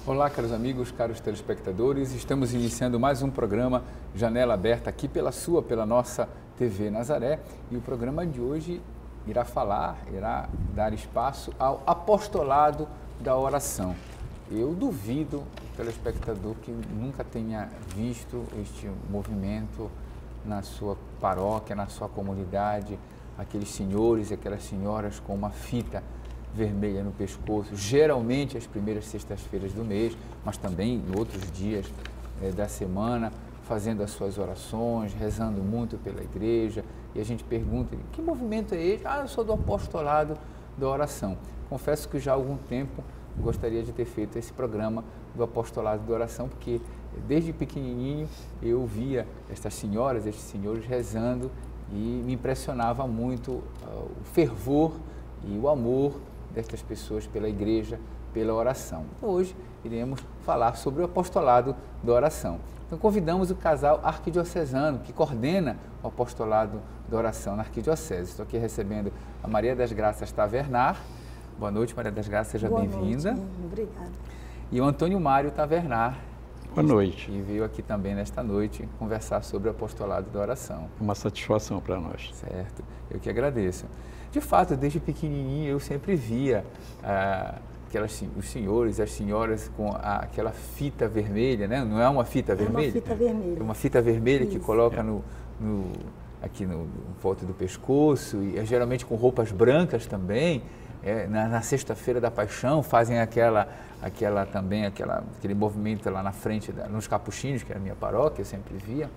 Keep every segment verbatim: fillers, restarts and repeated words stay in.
Olá, caros amigos, caros telespectadores, estamos iniciando mais um programa Janela Aberta aqui pela sua, pela nossa T V Nazaré, e o programa de hoje irá falar, irá dar espaço ao apostolado da oração. Eu duvido o telespectador que nunca tenha visto este movimento na sua paróquia, na sua comunidade, aqueles senhores e aquelas senhoras com uma fita vermelha no pescoço, geralmente às primeiras sextas-feiras do mês, mas também em outros dias eh, da semana, fazendo as suas orações, rezando muito pela igreja, e a gente pergunta, que movimento é esse? Ah, eu sou do apostolado da oração. Confesso que já há algum tempo gostaria de ter feito esse programa do apostolado da oração, porque desde pequenininho eu via estas senhoras, estes senhores rezando e me impressionava muito uh, o fervor e o amor destas pessoas pela igreja, pela oração. Hoje iremos falar sobre o apostolado da oração. Então convidamos o casal arquidiocesano que coordena o apostolado da oração na arquidiocese. Estou aqui recebendo a Maria das Graças Tavernar. Boa noite, Maria das Graças, seja bem-vinda. Obrigada. E o Antônio Mário Tavernar. Boa noite. E veio aqui também nesta noite conversar sobre o apostolado da oração. Uma satisfação para nós. Certo, eu que agradeço. De fato, desde pequenininho eu sempre via ah, aquelas, os senhores, as senhoras com a, aquela fita vermelha, né? Não é uma fita vermelha? É uma fita vermelha. É uma fita vermelha Isso. que coloca no, no, aqui no, no volta do pescoço, e é geralmente com roupas brancas também. É, na, na sexta-feira da Paixão fazem aquela, aquela também aquela, aquele movimento lá na frente, da, nos capuchinhos, que é a minha paróquia, eu sempre via.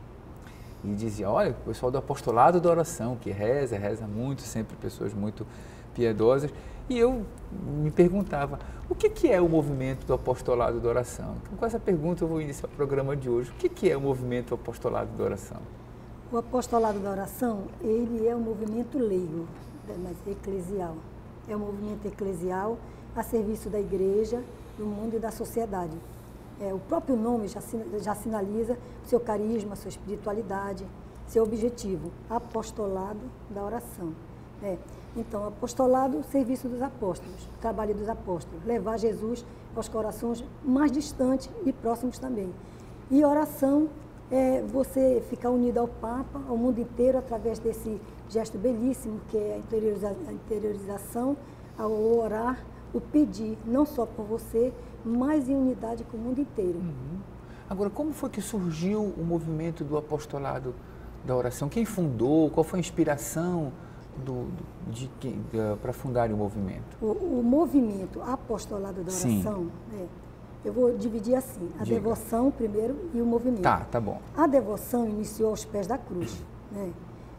E dizia, olha, o pessoal do apostolado da oração, que reza, reza muito, sempre pessoas muito piedosas. E eu me perguntava, o que, que é o movimento do apostolado da oração? Então, com essa pergunta eu vou iniciar o programa de hoje. O que, que é o movimento do apostolado da oração? O apostolado da oração, ele é um movimento leigo, mas eclesial. É um movimento eclesial a serviço da igreja, do mundo e da sociedade. É, o próprio nome já, já sinaliza seu carisma, sua espiritualidade, seu objetivo, apostolado da oração. É, então, apostolado, serviço dos apóstolos, trabalho dos apóstolos, levar Jesus aos corações mais distantes e próximos também. E oração é você ficar unido ao Papa, ao mundo inteiro, através desse gesto belíssimo que é a, interioriza a interiorização, ao orar, o pedir, não só por você, mas em unidade com o mundo inteiro. Uhum. Agora, como foi que surgiu o movimento do apostolado da oração? Quem fundou? Qual foi a inspiração do, de, de, de, para fundar o movimento? O, o movimento apostolado da oração, é, eu vou dividir assim, a Diga. devoção primeiro e o movimento. Tá, tá bom. A devoção iniciou aos pés da cruz, né?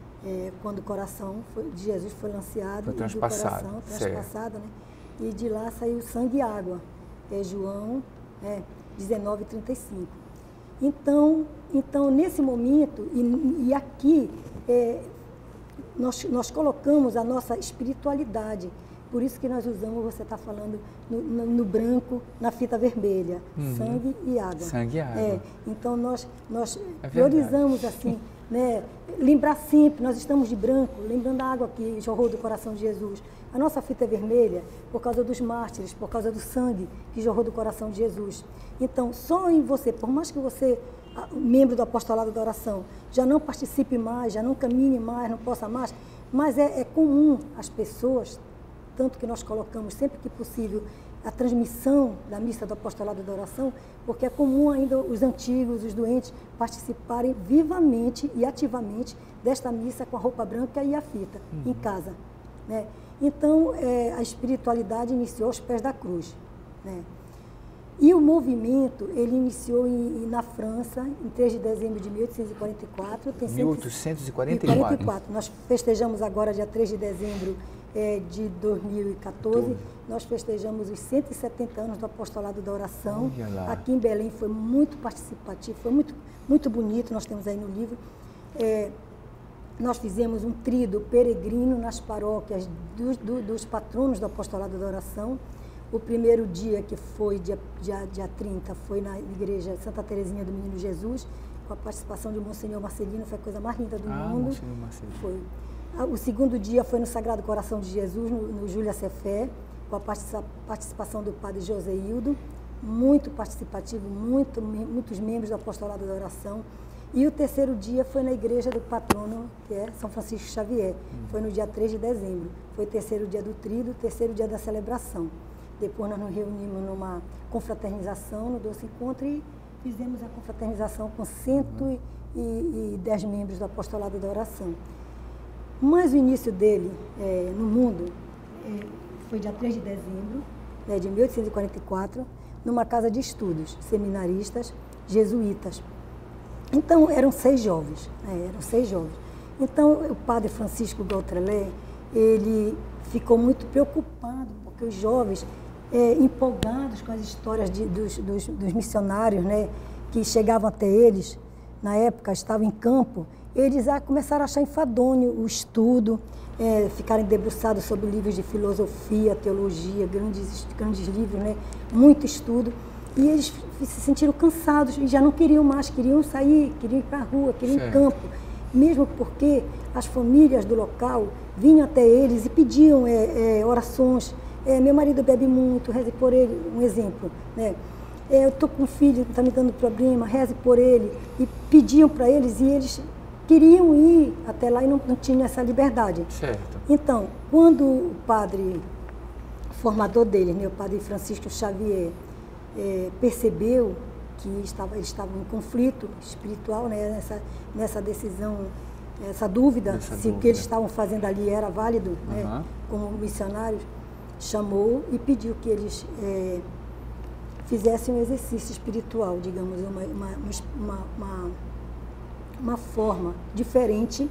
É, quando o coração foi, de Jesus foi lanceado, foi transpassado, do coração, transpassado, né? E de lá saiu sangue e água. É João é, dezenove, trinta e cinco. Então, então, nesse momento, e, e aqui, é, nós, nós colocamos a nossa espiritualidade. Por isso que nós usamos, você está falando, no, no, no branco, na fita vermelha, uhum. Sangue e água. Sangue e água. É, então, nós, nós é priorizamos assim, né, lembrar sempre, nós estamos de branco, lembrando a água que jorrou do coração de Jesus. A nossa fita é vermelha por causa dos mártires, por causa do sangue que jorrou do coração de Jesus. Então, só em você, por mais que você, membro do apostolado da oração, já não participe mais, já não caminhe mais, não possa mais, mas é, é comum as pessoas, tanto que nós colocamos sempre que possível a transmissão da missa do apostolado da oração, porque é comum ainda os antigos, os doentes, participarem vivamente e ativamente desta missa com a roupa branca e a fita, uhum. em casa, né? Então, é, a espiritualidade iniciou aos pés da cruz, né? E o movimento, ele iniciou em, na França, em três de dezembro de mil oitocentos e quarenta e quatro. Tem mil oitocentos e quarenta e quatro. quarenta e quatro. Nós festejamos agora, dia três de dezembro é, de dois mil e quatorze, Tô. Nós festejamos os cento e setenta anos do apostolado da oração. Aqui em Belém foi muito participativo, foi muito, muito bonito, nós temos aí no livro. É, nós fizemos um tríduo peregrino nas paróquias dos, do, dos patronos do apostolado da oração. O primeiro dia, que foi dia, dia, dia trinta, foi na igreja Santa Teresinha do Menino Jesus, com a participação de Monsenhor Marcelino, foi a coisa mais linda do ah, mundo. Monsenhor Marcelino. Foi. O segundo dia foi no Sagrado Coração de Jesus, no, no Júlia Cefé, com a participação do padre José Hildo. muito participativo, muito, muitos membros do apostolado da oração. E o terceiro dia foi na igreja do patrono, que é São Francisco Xavier. Foi no dia três de dezembro. Foi o terceiro dia do tríduo, terceiro dia da celebração. Depois nós nos reunimos numa confraternização, no Doce Encontro, e fizemos a confraternização com cento e dez membros do apostolado da oração. Mas o início dele é, no mundo é, foi dia três de dezembro, né, de mil oitocentos e quarenta e quatro, numa casa de estudos, seminaristas, jesuítas. Então, eram seis jovens, né, eram seis jovens. Então, o padre Francisco Gautrelé, ele ficou muito preocupado, porque os jovens, é, empolgados com as histórias de, dos, dos, dos missionários, né, que chegavam até eles, na época estavam em campo, eles a, começaram a achar enfadonho o estudo, é, ficarem debruçados sobre livros de filosofia, teologia, grandes, grandes livros, né, muito estudo. E eles se sentiram cansados e já não queriam mais, queriam sair, queriam ir para a rua, queriam ir em campo. Mesmo porque as famílias do local vinham até eles e pediam é, é, orações. É, meu marido bebe muito, reze por ele, um exemplo. Né? É, eu estou com um filho que está me dando problema, reze por ele. E pediam para eles e eles queriam ir até lá e não, não tinham essa liberdade. Certo. Então, quando o padre formador deles, né, o padre Francisco Xavier, É, percebeu que estava, eles estavam em conflito espiritual, né, nessa, nessa decisão, essa dúvida, Essa se dúvida. o que eles estavam fazendo ali era válido, uhum. né, como missionários, chamou e pediu que eles é, fizessem um exercício espiritual, digamos, uma, uma, uma, uma, uma forma diferente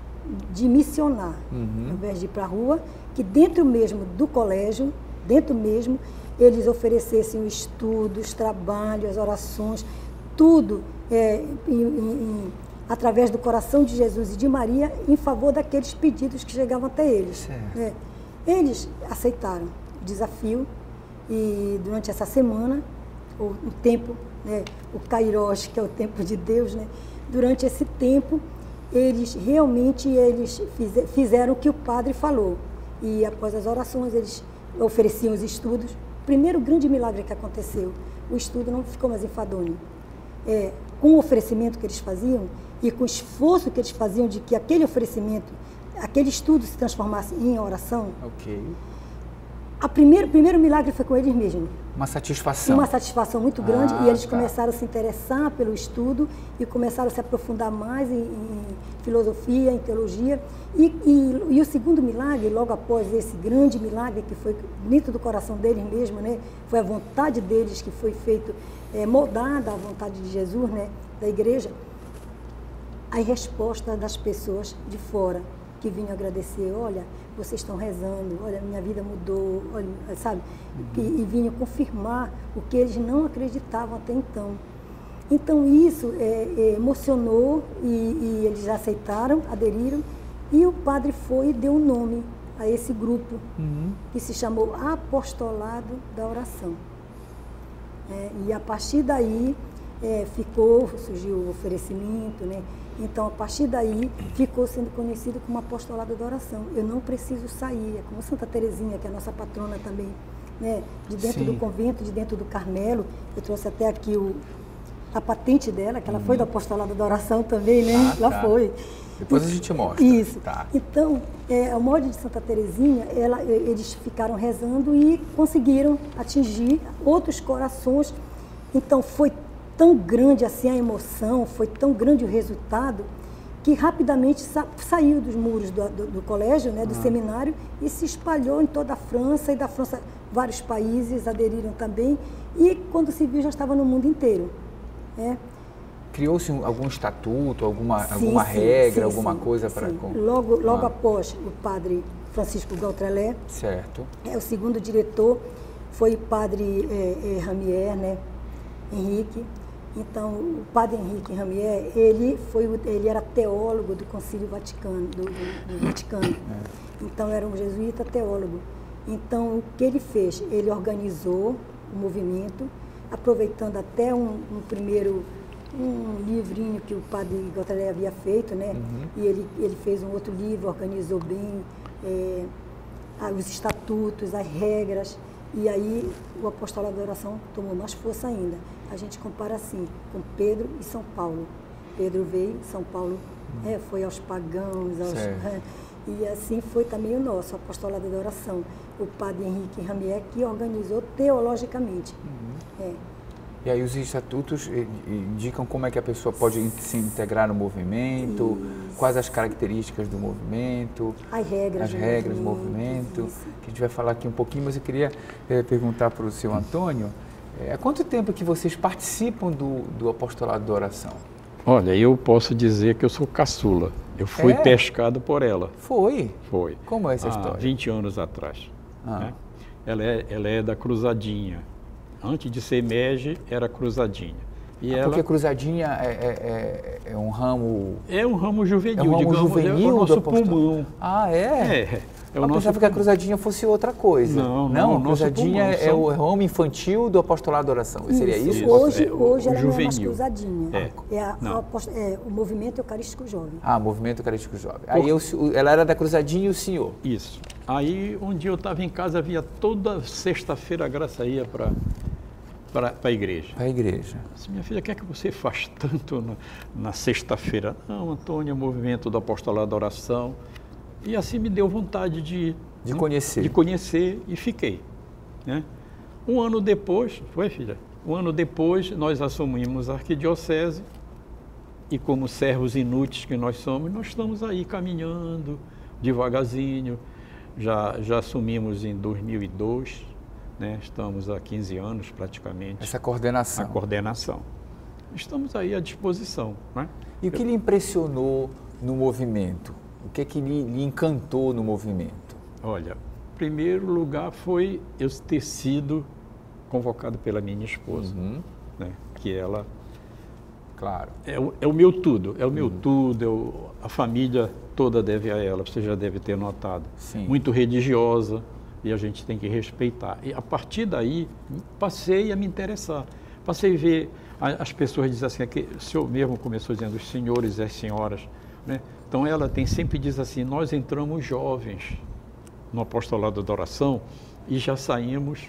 de missionar, uhum. ao invés de ir para a rua, que dentro mesmo do colégio, dentro mesmo, eles oferecessem o estudo, os trabalhos, as orações, tudo é, em, em, através do coração de Jesus e de Maria em favor daqueles pedidos que chegavam até eles. É. Eles aceitaram o desafio e durante essa semana, o, o tempo, né, o Kairos, que é o tempo de Deus, né, durante esse tempo, eles realmente eles fizeram o que o padre falou. E após as orações, eles ofereciam os estudos. Primeiro grande milagre que aconteceu, o estudo não ficou mais enfadonho. É, com o oferecimento que eles faziam e com o esforço que eles faziam de que aquele oferecimento, aquele estudo se transformasse em oração, ok. O primeiro, primeiro milagre foi com eles mesmos. Uma satisfação. Uma satisfação muito grande ah, e eles tá. começaram a se interessar pelo estudo e começaram a se aprofundar mais em, em filosofia, em teologia. E, e, e o segundo milagre, logo após esse grande milagre que foi dentro do coração deles mesmo, né, foi a vontade deles que foi feito, é, moldada à vontade de Jesus, né, da igreja, a resposta das pessoas de fora que vinham agradecer, olha, vocês estão rezando, olha, minha vida mudou, olha, sabe? Uhum. E, e vinham confirmar o que eles não acreditavam até então. Então isso é, é, emocionou e, e eles aceitaram, aderiram, e o padre foi e deu um nome a esse grupo, uhum. que se chamou Apostolado da Oração. É, e a partir daí é, ficou, surgiu o oferecimento, né? Então, a partir daí, ficou sendo conhecido como Apostolado da Oração. Eu não preciso sair, é como Santa Teresinha, que é a nossa patrona também, né? De dentro Sim. do convento, de dentro do Carmelo. Eu trouxe até aqui o, a patente dela, que ela uhum. foi do Apostolado da Oração também, né? Ah, ela tá. foi. Depois a gente mostra. Isso. Tá. Então, é, ao molde de Santa Teresinha, ela, eles ficaram rezando e conseguiram atingir outros corações. Então, foi tão grande assim a emoção, foi tão grande o resultado, que rapidamente sa saiu dos muros do, do, do colégio, né, do ah. seminário, e se espalhou em toda a França, e da França vários países aderiram também, e quando se viu já estava no mundo inteiro. Né? Criou-se algum estatuto, alguma, sim, alguma sim, regra, sim, alguma sim, coisa sim. para... Logo, logo ah. após o padre Francisco Gautrelé, certo. É, o segundo diretor foi o padre é, é, Ramier, né, Henrique. Então, o padre Henrique Ramier, ele, foi, ele era teólogo do Concílio Vaticano, do, do, do Vaticano. É. Então, era um jesuíta teólogo. Então, o que ele fez? Ele organizou o movimento, aproveitando até um, um primeiro um livrinho que o padre Gautrelé havia feito, né? Uhum. E ele, ele fez um outro livro, organizou bem é, os estatutos, as regras, E aí o apostolado da oração tomou mais força ainda. A gente compara assim, com Pedro e São Paulo. Pedro veio, São Paulo é, foi aos pagãos, aos, é, e assim foi também o nosso, o apostolado da oração. O padre Henrique Ramier que organizou teologicamente. Uhum. É. E aí os estatutos indicam como é que a pessoa pode se integrar no movimento, isso. Quais as características do movimento, as regras, as do, regras movimento, do movimento, isso. Que a gente vai falar aqui um pouquinho, mas eu queria é, perguntar para o seu Antônio, é, há quanto tempo que vocês participam do, do apostolado da oração? Olha, eu posso dizer que eu sou caçula. Eu fui é? pescado por ela. Foi? Foi. Como é essa há história? vinte anos atrás. Ah. Né? Ela, é, ela é da Cruzadinha. Antes de ser M E G, era Cruzadinha. E ah, ela... Porque Cruzadinha é, é, é, é um ramo... É um ramo juvenil, é um ramo digamos, juvenil é o nosso do pulmão. Ah, é? É. É eu pensava nosso... que a Cruzadinha fosse outra coisa. Não, não. Não, a Cruzadinha é o ramo infantil do apostolado da oração. Isso, Seria isso? isso. Hoje, é, o, hoje o ela juvenil. não é mais Cruzadinha. É, é, a, a, é o Movimento Eucarístico Jovem. Ah, Movimento Eucarístico Jovem. Por... Aí eu, ela era da Cruzadinha e o senhor? Isso. Aí um dia eu estava em casa, via toda sexta-feira a Graça ia para... para a igreja. Para a igreja. Disse, minha filha, o que é que você faz tanto na, na sexta-feira? Não, Antônio, é o movimento do apostolado da oração. E assim me deu vontade de... De né, conhecer. De conhecer e fiquei. Né? Um ano depois, foi filha? Um ano depois nós assumimos a arquidiocese e como servos inúteis que nós somos, nós estamos aí caminhando devagarzinho. Já, já assumimos em dois mil e dois, né? Estamos há quinze anos praticamente. Essa coordenação. A coordenação. Estamos aí à disposição. Né? E o que lhe impressionou no movimento? O que é que lhe, lhe encantou no movimento? Olha, em primeiro lugar foi eu ter sido convocado pela minha esposa, uhum. né? Que ela... Claro. É o, é o meu tudo, é o meu uhum. tudo, é o, a família toda deve a ela, você já deve ter notado. Sim. Muito religiosa. E a gente tem que respeitar. E a partir daí, passei a me interessar. Passei a ver, as pessoas dizem assim, que o senhor mesmo começou dizendo, os senhores e as senhoras. Né? Então ela tem sempre diz assim, nós entramos jovens no apostolado da oração e já saímos,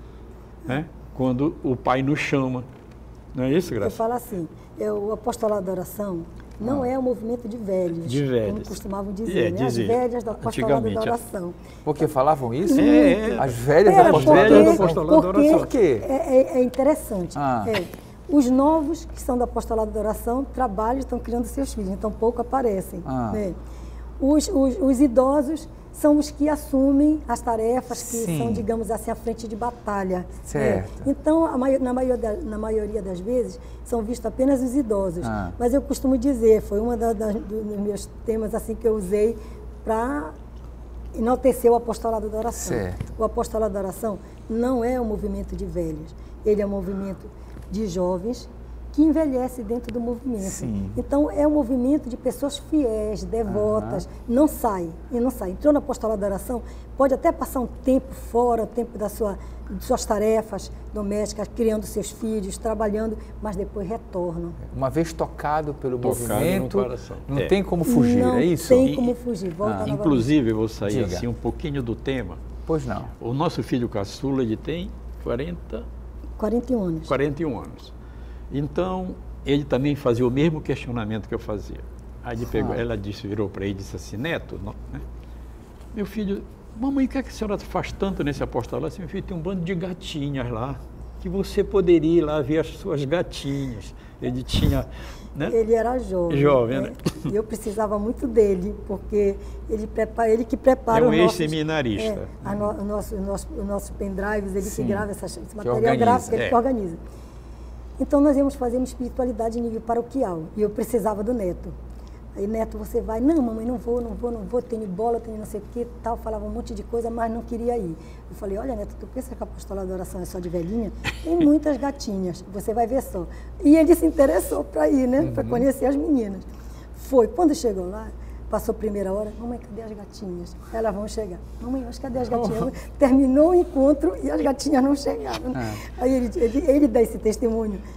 né, quando o Pai nos chama. Não é isso, Graça? Eu falo assim, é, o apostolado da oração não ah. é um movimento de velhos, de velhos. como costumavam dizer, é, né? As velhas do apostolado da oração. Porque falavam isso? É, é. As velhas Era do apostolado da oração. Por quê? É, é, é interessante. Ah. É, os novos que são do apostolado da oração trabalham, estão criando seus filhos, então pouco aparecem. Ah. Né? Os, os, os idosos são os que assumem as tarefas que Sim. são, digamos assim, à frente de batalha. Certo. Né? Então, a maio, na, maioria, na maioria das vezes, são vistos apenas os idosos. Ah. Mas eu costumo dizer, foi um dos meus temas assim, que eu usei para enaltecer o apostolado da oração. Certo. O apostolado da oração não é um movimento de velhos, ele é um movimento de jovens que envelhece dentro do movimento. Sim. Então, é um movimento de pessoas fiéis, devotas, uhum. não sai, e não sai. Entrou na apostolado da oração, pode até passar um tempo fora, o tempo da sua, de suas tarefas domésticas, criando seus filhos, trabalhando, mas depois retornam. Uma vez tocado pelo tocado movimento, no coração. não é. tem como fugir, não é isso? Não tem como fugir, volta ah. Inclusive, eu vou sair Diga. assim um pouquinho do tema. Pois não. O nosso filho caçula, ele tem quarenta... quarenta e um anos. quarenta e um anos. Então, ele também fazia o mesmo questionamento que eu fazia. Aí ele pegou, ah. ela disse, virou para ele e disse assim, Neto, não, né? Meu filho, mamãe, o que, é que a senhora faz tanto nesse apostolado? Assim, meu filho, tem um bando de gatinhas lá, que você poderia ir lá ver as suas gatinhas. Ele tinha... Né? Ele era jovem. Jovem, né? E eu precisava muito dele, porque ele, prepara, ele que prepara é um o nosso... ex-seminarista. É, no, o nosso, o nosso, o nosso pendrives, ele Sim. que grava essa, esse que material organiza. gráfico, ele é. que organiza. Então, nós íamos fazer uma espiritualidade em nível paroquial, e eu precisava do Neto. Aí, Neto, você vai? Não, mamãe, não vou, não vou, não vou, tenho bola, tenho não sei o que, tal, falava um monte de coisa, mas não queria ir. Eu falei, olha, Neto, tu pensa que a apostolado da oração é só de velhinha? Tem muitas gatinhas, você vai ver só. E ele se interessou para ir, né, uhum. para conhecer as meninas. Foi, quando chegou lá, passou a primeira hora, mamãe, cadê as gatinhas? Elas vão chegar. Mamãe, mas cadê as gatinhas? Oh. Terminou o encontro e as gatinhas não chegaram. Ah. Aí ele, ele, ele dá esse testemunho,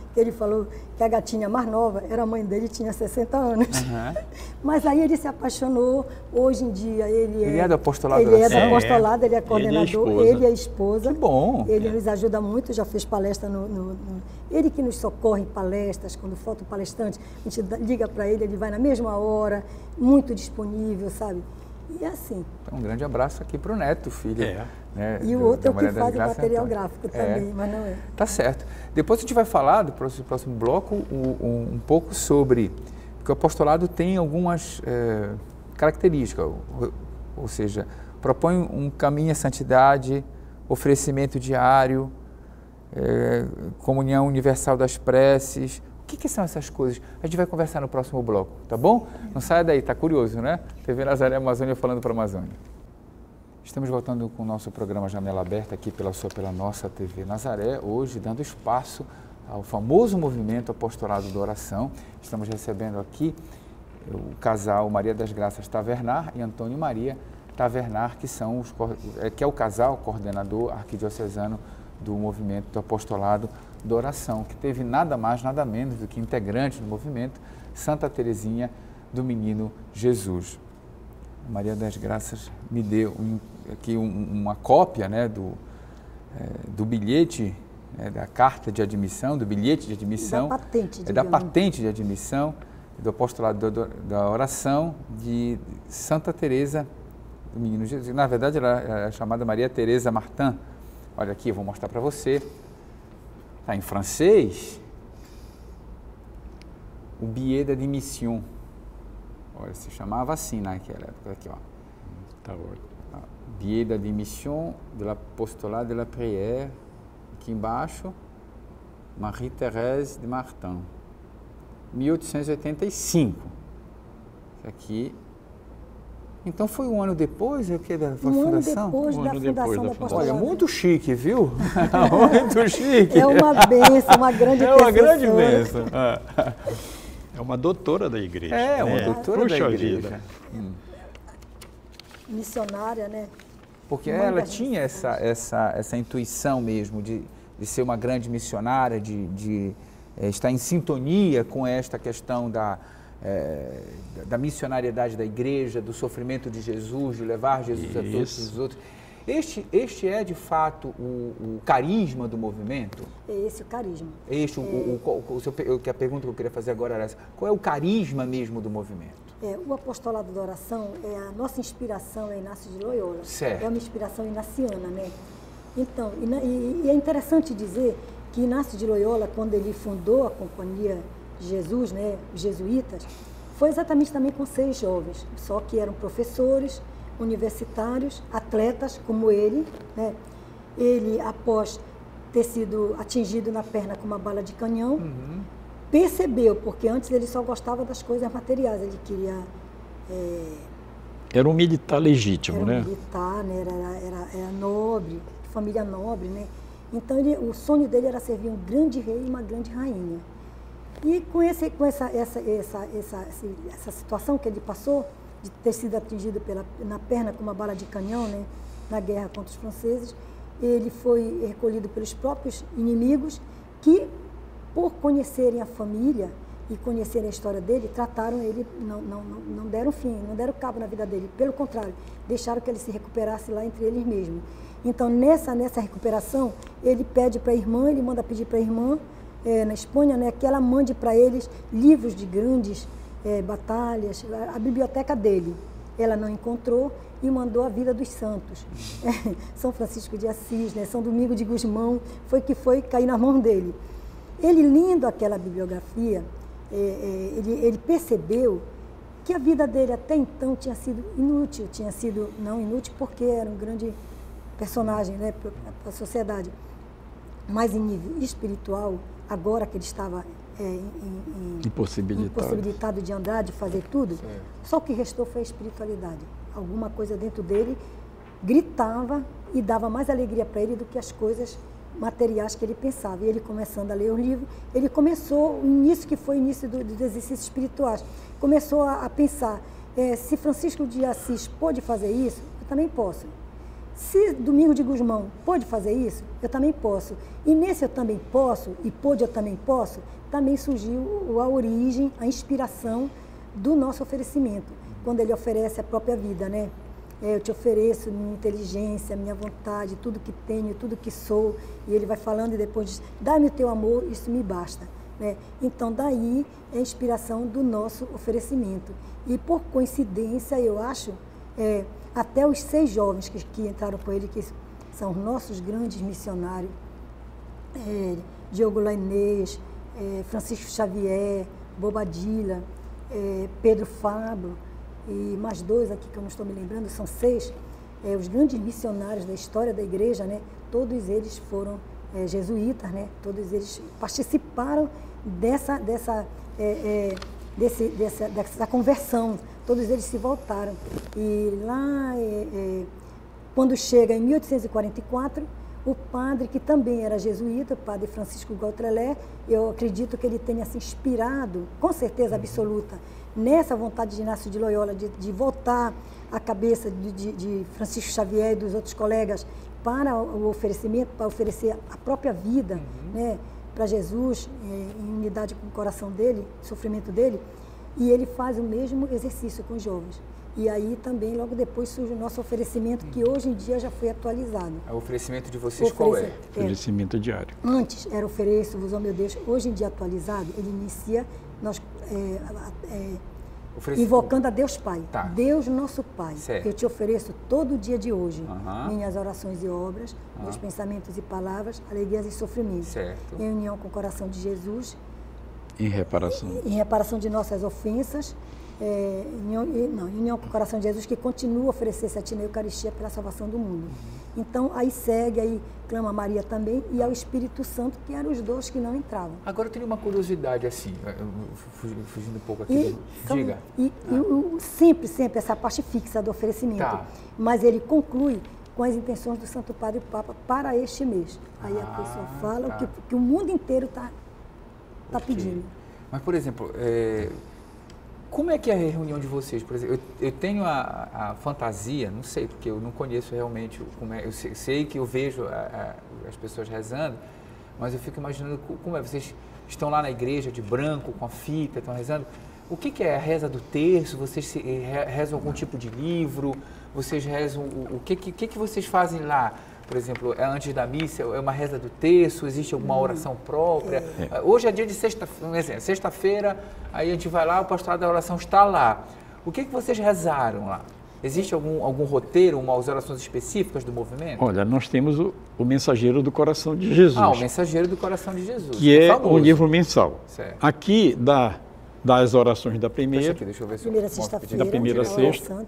Ele falou que a gatinha mais nova era a mãe dele, tinha sessenta anos. Uhum. Mas aí ele se apaixonou, hoje em dia ele é... Ele é do apostolado Ele é do é. apostolado, ele é coordenador, ele, ele é a esposa. Que bom! Ele é. nos ajuda muito, já fez palestra no, no, no... Ele que nos socorre em palestras, quando falta o palestrante, a gente liga para ele, ele vai na mesma hora, muito disponível, sabe? E é assim. Então, um grande abraço aqui para o Neto, filho. É. Né, e o do, outro é o que Maria faz o Graça, material então. gráfico também, é. mas não é. Tá certo. Depois a gente vai falar, do próximo, próximo bloco, um, um, um pouco sobre... Porque o apostolado tem algumas é, características, ou, ou seja, propõe um caminho à santidade, oferecimento diário, é, comunhão universal das preces. O que, que são essas coisas? A gente vai conversar no próximo bloco, tá bom? Não saia daí, tá curioso, né? T V Nazaré Amazônia falando para a Amazônia. Estamos voltando com o nosso programa Janela Aberta aqui pela sua, pela nossa T V Nazaré, hoje dando espaço ao famoso movimento Apostolado da Oração. Estamos recebendo aqui o casal Maria das Graças Tavernar e Antônio Maria Tavernar, que, são os, que é o casal coordenador arquidiocesano do movimento do Apostolado da Oração, que teve nada mais, nada menos do que integrante do movimento Santa Teresinha do Menino Jesus. Maria das Graças me deu um, aqui um, uma cópia, né, do, é, do bilhete, é, da carta de admissão, do bilhete de admissão, da patente, é, da patente de admissão do Apostolado da, da Oração de Santa Teresa do Menino Jesus. Na verdade, ela é chamada Maria Teresa Martin. Olha aqui, eu vou mostrar para você. Está em francês. O billet d'admission. Olha, se chamava assim naquela época. Aqui, ó. Tá ótimo. Billet d'admission de l'Apostolado de la Prière. Aqui embaixo, Marie-Thérèse de Martin. mil oitocentos e oitenta e cinco. Aqui. Então foi um ano depois é que da um fundação? Ano depois um da ano fundação depois do da Apostolado. Olha, muito chique, viu? Muito chique. É uma bênção, uma grande É uma grande pessoa. bênção. É uma doutora da igreja. É, uma né? doutora Puxa da igreja. vida. Hum. Missionária, né? Porque Mãe ela das tinha essa, essa, essa intuição mesmo de, de ser uma grande missionária, de, de é, estar em sintonia com esta questão da, é, da missionariedade da igreja, do sofrimento de Jesus, de levar Jesus Isso. a todos os outros. Este, este é, de fato, o, o carisma do movimento? É esse o carisma. Este, é. o, o, o, o seu, a pergunta que eu queria fazer agora era essa. Qual é o carisma mesmo do movimento? É, o Apostolado da Oração, é a nossa inspiração é Inácio de Loyola. Certo. É uma inspiração inaciana, né? Então, e, e, e é interessante dizer que Inácio de Loyola, quando ele fundou a Companhia de Jesus, né, os jesuítas, foi exatamente também com seis jovens, só que eram professores, universitários, atletas como ele, né? Ele, após ter sido atingido na perna com uma bala de canhão, uhum. percebeu, porque antes ele só gostava das coisas materiais, ele queria... É, era um militar legítimo, era né? Era um militar, né? Era, era, era nobre, família nobre, né? Então ele, o sonho dele era servir um grande rei e uma grande rainha. E com, esse, com essa, essa, essa, essa, essa situação que ele passou, de ter sido atingido pela, na perna com uma bala de canhão, né? Na guerra contra os franceses, ele foi recolhido pelos próprios inimigos que, por conhecerem a família e conhecerem a história dele, trataram ele, não, não, não deram fim, não deram cabo na vida dele. Pelo contrário, deixaram que ele se recuperasse lá entre eles mesmos. Então, nessa, nessa recuperação, ele pede para a irmã, ele manda pedir para a irmã, é, na Espanha, né, que ela mande para eles livros de grandes é, batalhas, a, a biblioteca dele. Ela não encontrou e mandou a Vida dos Santos. É, São Francisco de Assis, né, São Domingo de Gusmão, foi que foi cair na mão dele. Ele, lendo aquela bibliografia, é, é, ele, ele percebeu que a vida dele até então tinha sido inútil, tinha sido não inútil porque era um grande personagem, né, para a sociedade, mas em nível espiritual, agora que ele estava é, em, em, impossibilitado. impossibilitado de andar, de fazer tudo, Sim. só o que restou foi a espiritualidade. Alguma coisa dentro dele gritava e dava mais alegria para ele do que as coisas materiais que ele pensava. E ele, começando a ler o livro, ele começou, o início que foi o início do, dos exercícios espirituais, começou a, a pensar, é, se Francisco de Assis pôde fazer isso, eu também posso. Se Domingos de Gusmão pôde fazer isso, eu também posso. E nesse eu também posso, e pôde eu também posso, também surgiu a origem, a inspiração do nosso oferecimento, quando ele oferece a própria vida, né? É, eu te ofereço minha inteligência, minha vontade, tudo que tenho, tudo que sou. E ele vai falando e depois diz, dá-me o teu amor, isso me basta. Né? Então, daí é a inspiração do nosso oferecimento. E por coincidência, eu acho, é, até os seis jovens que, que entraram com ele, que são nossos grandes missionários, é, Diogo Lainês, é, Francisco Xavier, Bobadilla, é, Pedro Fábio, e mais dois aqui que eu não estou me lembrando, são seis, é, os grandes missionários da história da igreja, né? Todos eles foram é, jesuítas, né? Todos eles participaram dessa, dessa, é, é, desse, dessa, dessa conversão, todos eles se voltaram. E lá, é, é, quando chega em mil oitocentos e quarenta e quatro, o padre, que também era jesuíta, o padre Francisco Gautrelé, eu acredito que ele tenha se inspirado, com certeza absoluta, nessa vontade de Inácio de Loyola de, de voltar a cabeça de, de, de Francisco Xavier e dos outros colegas para o oferecimento, para oferecer a própria vida, uhum. né, para Jesus, é, em unidade com o coração dele, sofrimento dele, e ele faz o mesmo exercício com os jovens. E aí também, logo depois, surge o nosso oferecimento, que hoje em dia já foi atualizado. O oferecimento de vocês qual é? Oferecimento é. diário. Antes era ofereço-vos, ó meu Deus, hoje em dia atualizado, ele inicia, nós, é, é, invocando a Deus Pai. Tá. Deus nosso Pai, certo. Eu te ofereço todo dia de hoje, uhum. minhas orações e obras, uhum. meus pensamentos e palavras, alegrias e sofrimentos. Certo. Em união com o coração de Jesus. Em reparação. Em, em reparação de nossas ofensas. É, em, não, em união com o coração de Jesus, que continua a oferecer-se a ti na Eucaristia pela salvação do mundo. Então, aí segue, aí clama Maria também, e ao Espírito Santo, que eram os dois que não entravam. Agora, eu tenho uma curiosidade, assim, fugindo um pouco aqui. E, do... Diga. E, ah. e o, sempre, sempre, essa parte fixa do oferecimento. Tá. Mas ele conclui com as intenções do Santo Padre e Papa para este mês. Aí ah, a pessoa fala tá. o que, que o mundo inteiro está tá okay. pedindo. Mas, por exemplo... É... Como é que é a reunião de vocês? Por exemplo, eu, eu tenho a, a fantasia, não sei, porque eu não conheço realmente como é, eu sei, sei que eu vejo a, a, as pessoas rezando, mas eu fico imaginando como é, vocês estão lá na igreja de branco, com a fita, estão rezando, o que, que é a reza do terço? Vocês se, rezam algum tipo de livro? Vocês rezam, o, o que, que, que vocês fazem lá? Por exemplo, é antes da missa, é uma reza do terço, existe alguma oração própria? É. Hoje é dia de sexta-feira, sexta-feira, aí a gente vai lá, o pastorado da oração está lá. O que, que vocês rezaram lá? Existe algum, algum roteiro, umas orações específicas do movimento? Olha, nós temos o, o Mensageiro do Coração de Jesus. Ah, o Mensageiro do Coração de Jesus. Que é um livro mensal. Certo. Aqui, da, das orações da primeira... Deixa aqui, deixa eu ver se primeira sexta-feira. Da primeira sexta.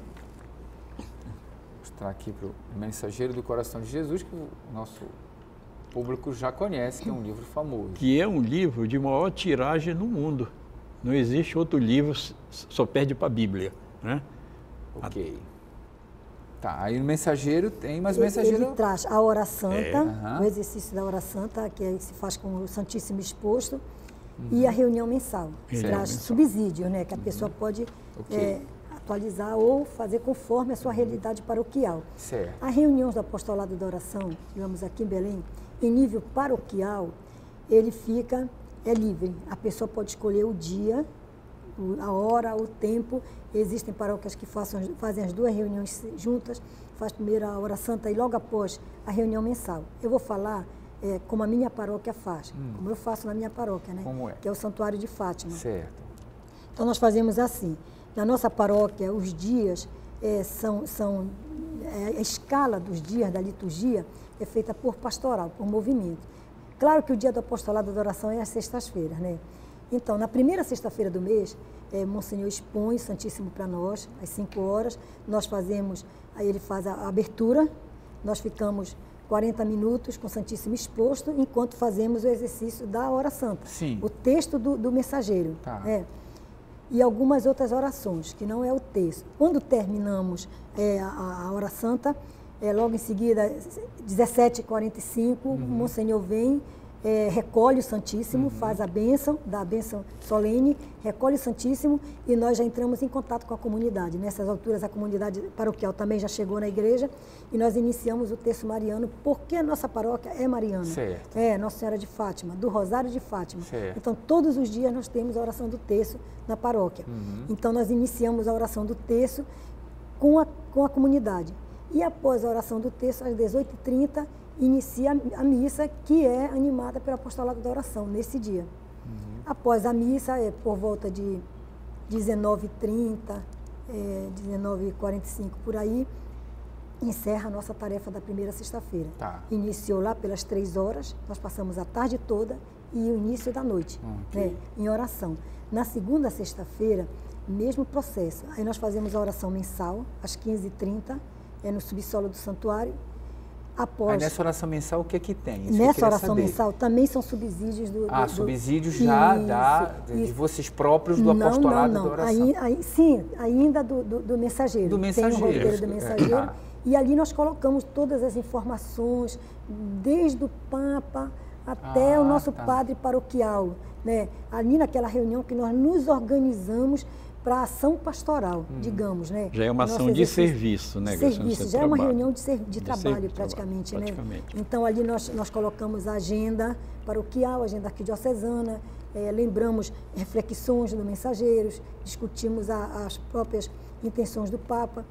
Aqui para o Mensageiro do Coração de Jesus, que o nosso público já conhece, que é um livro famoso. Que é um livro de maior tiragem no mundo. Não existe outro livro, só perde para a Bíblia. Né? Ok. Tá, aí no Mensageiro tem, mas o Mensageiro... Ele traz a hora santa, é. uhum. o exercício da hora santa, que se faz com o Santíssimo exposto, uhum. e a reunião mensal. Ele traz mensal. subsídio, né, que a pessoa uhum. pode... Okay. É, atualizar ou fazer conforme a sua realidade paroquial. Certo. As reuniões do apostolado da oração, digamos aqui em Belém, em nível paroquial, ele fica, é livre. A pessoa pode escolher o dia, a hora, o tempo. Existem paróquias que façam, fazem as duas reuniões juntas, faz primeiro a hora santa e logo após a reunião mensal. Eu vou falar é, como a minha paróquia faz, hum. como eu faço na minha paróquia, né? Como é? Que é o Santuário de Fátima. Certo. Então nós fazemos assim. Na nossa paróquia, os dias é, são, são é, a escala dos dias da liturgia é feita por pastoral, por movimento. Claro que o dia do apostolado da oração é às sextas-feiras, né? Então, na primeira sexta-feira do mês, é, Monsenhor expõe o Santíssimo para nós, às cinco horas, nós fazemos, aí ele faz a abertura, nós ficamos quarenta minutos com o Santíssimo exposto, enquanto fazemos o exercício da hora santa. Sim. O texto do, do mensageiro. Tá. É. E algumas outras orações, que não é o texto. Quando terminamos é, a, a hora santa, é, logo em seguida, dezessete e quarenta e cinco, uhum. o Monsenhor vem é, recolhe o Santíssimo, uhum. faz a bênção, dá a bênção solene, recolhe o Santíssimo e nós já entramos em contato com a comunidade. Nessas alturas, a comunidade paroquial também já chegou na igreja e nós iniciamos o terço mariano, porque a nossa paróquia é mariana. Certo. É, Nossa Senhora de Fátima, do Rosário de Fátima. Certo. Então, todos os dias nós temos a oração do terço na paróquia. Uhum. Então, nós iniciamos a oração do terço com a, com a comunidade. E após a oração do terço, às dezoito e trinta, inicia a missa, que é animada pelo apostolado da oração, nesse dia. Uhum. Após a missa, é por volta de dezenove e trinta, é, dezenove e quarenta e cinco, por aí, encerra a nossa tarefa da primeira sexta-feira. Tá. Iniciou lá pelas três horas, nós passamos a tarde toda e o início da noite, okay. né, em oração. Na segunda sexta-feira, mesmo processo. Aí nós fazemos a oração mensal, às quinze e trinta, é no subsolo do santuário. Após, Aí nessa oração mensal, o que é que tem? Isso nessa que oração saber. mensal também são subsídios do... Ah, do, subsídios do, já isso, da, de isso. vocês próprios do não, apostolado não, não. da oração. Aí, aí, sim, ainda do, do, do mensageiro. Do mensageiro. Tem o roteiro do mensageiro. Ah. E ali nós colocamos todas as informações, desde o Papa até ah, o nosso tá. padre paroquial. Né? Ali naquela reunião que nós nos organizamos para a ação pastoral, hum. digamos, né? Já é uma ação de serviço, né? Serviço, já é uma reunião de, ser, de, de trabalho, serviço, praticamente, trabalho, né? praticamente. Então, ali nós, nós colocamos a agenda paroquial, a agenda arquidiocesana, é, lembramos reflexões do Mensageiros, discutimos a, as próprias intenções do Papa.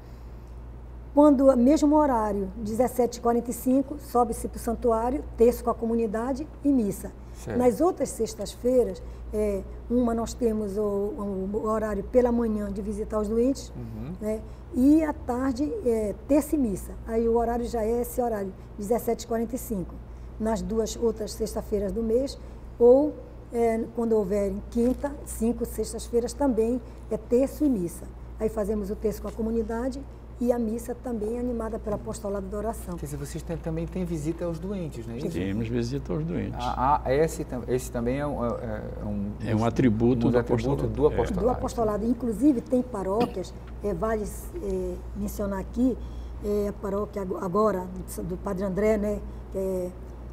Quando, mesmo horário, dezessete e quarenta e cinco, sobe-se para o santuário, terço com a comunidade e missa. Certo. Nas outras sextas-feiras, é, uma nós temos o, o, o horário pela manhã de visitar os doentes, uhum. né, e à tarde, é, terça e missa. Aí o horário já é esse horário, dezessete e quarenta e cinco. Nas duas outras sextas-feiras do mês, ou é, quando houver quinta, cinco sextas-feiras também é terço e missa. Aí fazemos o terço com a comunidade e a missa também animada pelo apostolado da oração. Quer dizer, vocês têm, também têm visita aos doentes, não é isso? Temos visita aos doentes. Ah, ah, esse, esse também é um, é um, é um atributo, um do, atributo apostolado. do apostolado. Do apostolado. Inclusive, tem paróquias, é, vale é, mencionar aqui, é, a paróquia agora, do Padre André, né, que é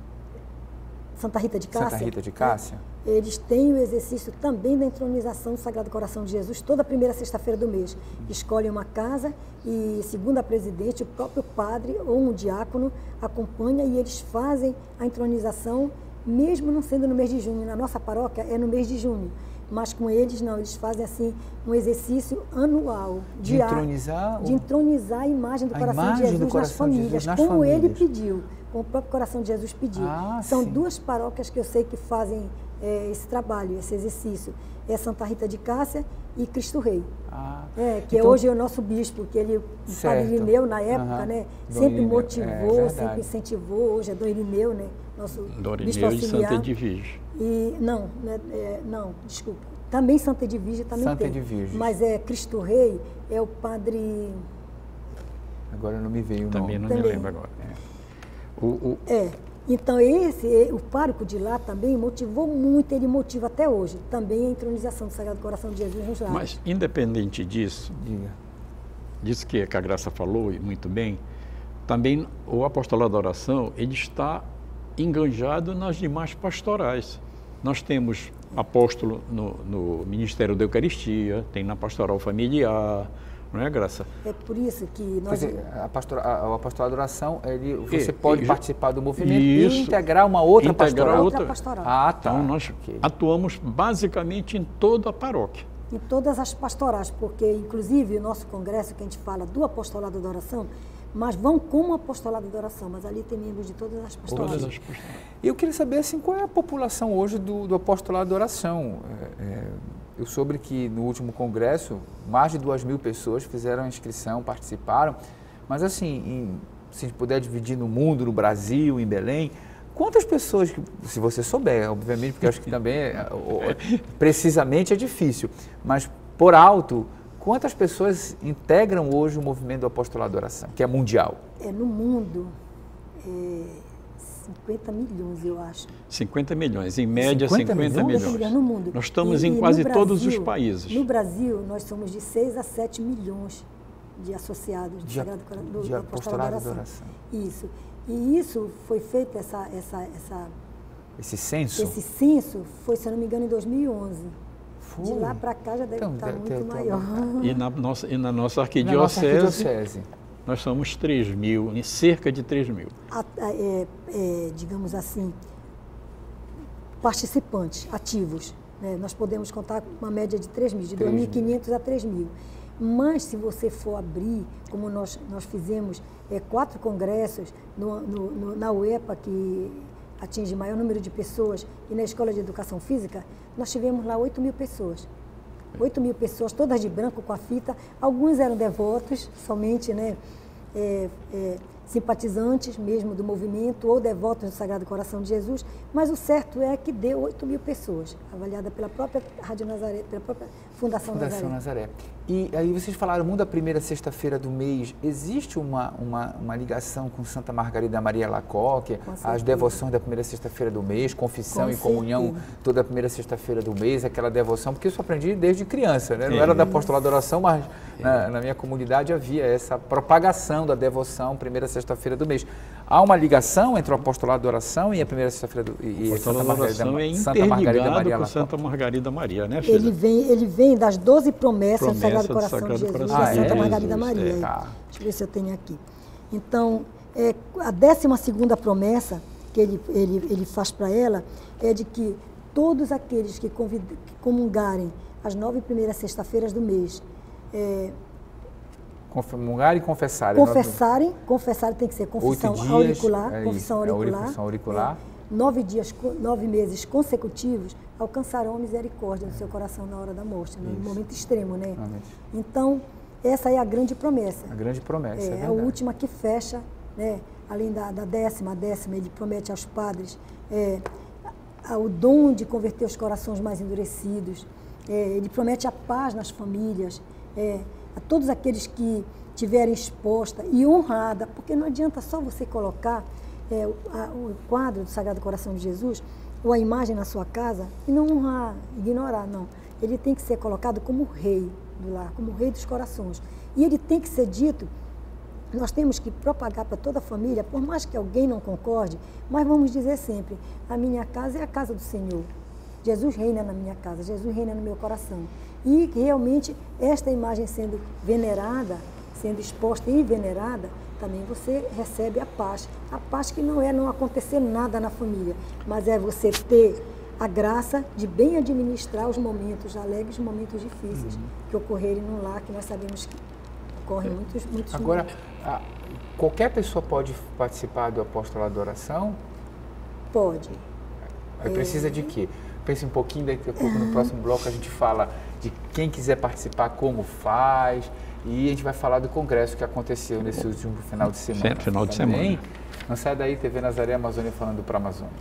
Santa Rita de Cássia. Santa Rita de Cássia. É, eles têm o exercício também da entronização do Sagrado Coração de Jesus, toda a primeira sexta-feira do mês. Escolhem uma casa e, segundo a presidente, o próprio padre ou um diácono acompanha e eles fazem a entronização, mesmo não sendo no mês de junho. Na nossa paróquia é no mês de junho, mas com eles não, eles fazem assim um exercício anual. De diário, entronizar? De entronizar a imagem do a Coração imagem de Jesus do coração nas famílias, de Jesus nas como famílias. ele pediu, como o próprio Coração de Jesus pediu. Ah, São sim. duas paróquias que eu sei que fazem é, esse trabalho, esse exercício. É Santa Rita de Cássia e Cristo Rei. Ah, é, que então, hoje é o nosso bispo, que ele, o Padre Irineu, na época, uhum. né, sempre Irineu. motivou, é sempre incentivou. Hoje é Dom Irineu, né, nosso Dom bispo auxiliar. Irineu de Santa Edvige. E, não, né, é, não, desculpa. Também Santa Edvige também Santa tem. Edvige. Mas é Cristo Rei, é o Padre... Agora não me veio o Também nome. não também. me lembro agora. É. O, o... é. Então, esse, o pároco de lá também motivou muito, ele motiva até hoje, também a entronização do Sagrado Coração de Jesus nos lares. Mas, independente disso, Diga. disso que a Graça falou, e muito bem, também o apostolado da oração, ele está enganjado nas demais pastorais. Nós temos apóstolo no, no Ministério da Eucaristia, tem na pastoral familiar, não é, Graça? É por isso que nós... Dizer, a pastora, a, o apostolado da oração, ele, você e, pode e, participar do movimento isso, e integrar uma outra integrar pastoral? Outra, outra pastoral. Ah, tá. Então, nós okay. atuamos basicamente em toda a paróquia. Em todas as pastorais, porque, inclusive, o nosso congresso, que a gente fala do apostolado da oração, mas vão como apostolado da oração, mas ali tem membros de todas as pastorais. Todas as pastorais. Eu queria saber, assim, qual é a população hoje do, do apostolado da oração? É, é, eu soube que no último congresso, mais de duas mil pessoas fizeram a inscrição, participaram, mas assim, em, se a gente puder dividir no mundo, no Brasil, em Belém, quantas pessoas, se você souber, obviamente, porque eu acho que também, é, precisamente, é difícil, mas por alto, quantas pessoas integram hoje o movimento do apostolado da oração, que é mundial? É, no mundo, é cinquenta milhões, eu acho. cinquenta milhões, em média cinquenta, cinquenta milhões. cinquenta milhões no mundo. Nós estamos e, em e quase Brasil, todos os países. No Brasil, nós somos de seis a sete milhões de associados de, do, Sagrado, do, de do apostolado da oração. Isso. E isso foi feito, essa, essa, essa, Esse censo? Esse censo foi, se eu não me engano, em dois mil e onze. Foi. De lá para cá já deve Então, estar deve muito ter- maior. E na nossa, e na nossa Na arquidiocese, nossa arquidiocese. nós somos três mil, em cerca de três mil. A- a- é, é, digamos assim, participantes ativos. Né? Nós podemos contar com uma média de três mil, de três dois mil mil. e quinhentos a três mil. Mas se você for abrir, como nós, nós fizemos é, quatro congressos no, no, no, na U E P A, que atinge maior número de pessoas, e na Escola de Educação Física, nós tivemos lá oito mil pessoas. oito mil pessoas, todas de branco com a fita. Alguns eram devotos, somente, né, é, é, simpatizantes mesmo do movimento ou devotos do Sagrado Coração de Jesus, mas o certo é que deu oito mil pessoas, avaliada pela própria Rádio Nazaré, pela própria Fundação, Fundação Nazaré. Nazaré. E aí vocês falaram muito da primeira sexta-feira do mês. Existe uma, uma, uma ligação com Santa Margarida Maria Alacoque, Com as certeza. devoções da primeira sexta-feira do mês, confissão Com e comunhão certeza. toda a primeira sexta-feira do mês, aquela devoção, porque isso eu aprendi desde criança, né? Não É. era da apostolado da oração, mas na, na minha comunidade havia essa propagação da devoção primeira sexta-feira do mês. Há uma ligação entre o apostolado da oração e a primeira sexta-feira do e, O e Santa apostolado da Margarida, oração é Santa Margarida interligado Maria com Alacoque. Santa Margarida Maria, né, filha? Ele vem, ele vem das doze promessas do Promessa Sagrado do Coração Sagrado de Jesus, Coração da de Santa Jesus, Margarida é, Maria. tá. Deixa eu ver se eu tenho aqui. Então, é, a décima segunda promessa que ele, ele, ele faz para ela é de que todos aqueles que, convid, que comungarem as nove primeiras sexta-feiras do mês, é, Comungar e confessar. confessarem, confessarem tem que ser confissão Oito dias, auricular, é confissão isso, é auricular, confissão auricular. é, nove dias, co- nove meses consecutivos, alcançarão a misericórdia do seu coração na hora da morte, né? No Isso. momento extremo, né? Realmente. Então, essa é a grande promessa. A grande promessa, é, É, a verdade. última que fecha, né? Além da, da décima, a décima, ele promete aos padres é, a- o dom de converter os corações mais endurecidos, é, ele promete a paz nas famílias, é, a todos aqueles que tiverem exposta e honrada, porque não adianta só você colocar é, o, a- o quadro do Sagrado Coração de Jesus ou a imagem na sua casa e não honrar, ignorar, não. Ele tem que ser colocado como rei do lar, como rei dos corações. E ele tem que ser dito. Nós temos que propagar para toda a família, por mais que alguém não concorde, mas vamos dizer sempre, a minha casa é a casa do Senhor. Jesus reina na minha casa, Jesus reina no meu coração. E realmente esta imagem sendo venerada, sendo exposta e venerada, também você recebe a paz. A paz que não é não acontecer nada na família, mas é você ter a graça de bem administrar os momentos alegres, os momentos difíceis Uhum. que ocorrerem num lar, que nós sabemos que ocorrem muitos, muitos Agora, momentos. a- qualquer pessoa pode participar do apostolado da oração? Pode. Aí precisa de quê? Pense um pouquinho, daqui a pouco no próximo bloco a gente fala de quem quiser participar, como faz, e a gente vai falar do congresso que aconteceu nesse último final de semana. Certo, final de Também. semana. Não sai daí, T V Nazaré Amazônia falando para a Amazônia.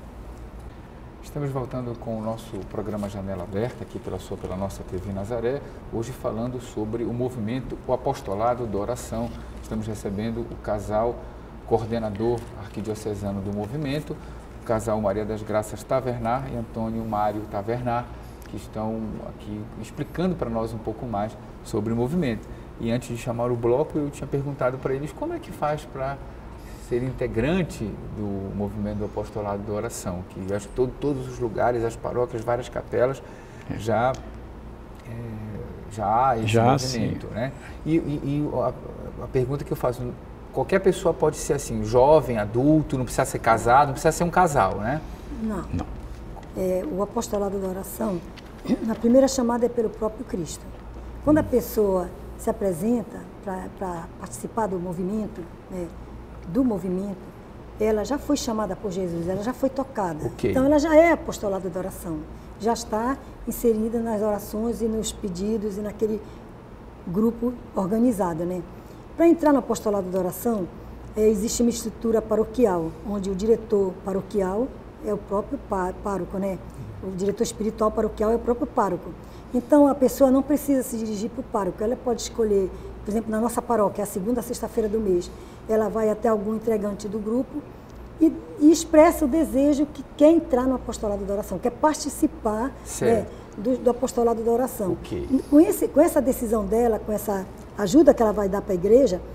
Estamos voltando com o nosso programa Janela Aberta, aqui pela sua, pela nossa T V Nazaré, hoje falando sobre o movimento, o apostolado da oração. Estamos recebendo o casal coordenador arquidiocesano do movimento, o casal Maria das Graças Tavernar e Antônio Mário Tavernar, que estão aqui explicando para nós um pouco mais sobre o movimento. E antes de chamar o bloco, eu tinha perguntado para eles como é que faz para ser integrante do movimento do apostolado da oração, que eu acho que todo, todos os lugares, as paróquias, várias capelas, já, é, já há esse Já, movimento. Né? E, e, e a, a pergunta que eu faço, qualquer pessoa pode ser assim, jovem, adulto, não precisa ser casado, não precisa ser um casal, né? Não. Não. É, o apostolado da oração, a primeira chamada é pelo próprio Cristo. Quando a pessoa se apresenta para participar do movimento, né, do movimento, ela já foi chamada por Jesus, ela já foi tocada. Ok. Então ela já é apostolado da oração, já está inserida nas orações e nos pedidos e naquele grupo organizado, né? Para entrar no apostolado da oração, é, existe uma estrutura paroquial, onde o diretor paroquial é o próprio pá- pároco, né? O diretor espiritual paroquial é o próprio pároco. Então, a pessoa não precisa se dirigir para o pároco, ela pode escolher, por exemplo, na nossa paróquia, a segunda sexta-feira do mês, ela vai até algum entregante do grupo e, e expressa o desejo que quer entrar no apostolado da oração, quer participar, né, Certo. do, do apostolado da oração. Ok. Com, esse, com essa decisão dela, com essa ajuda que ela vai dar para a igreja,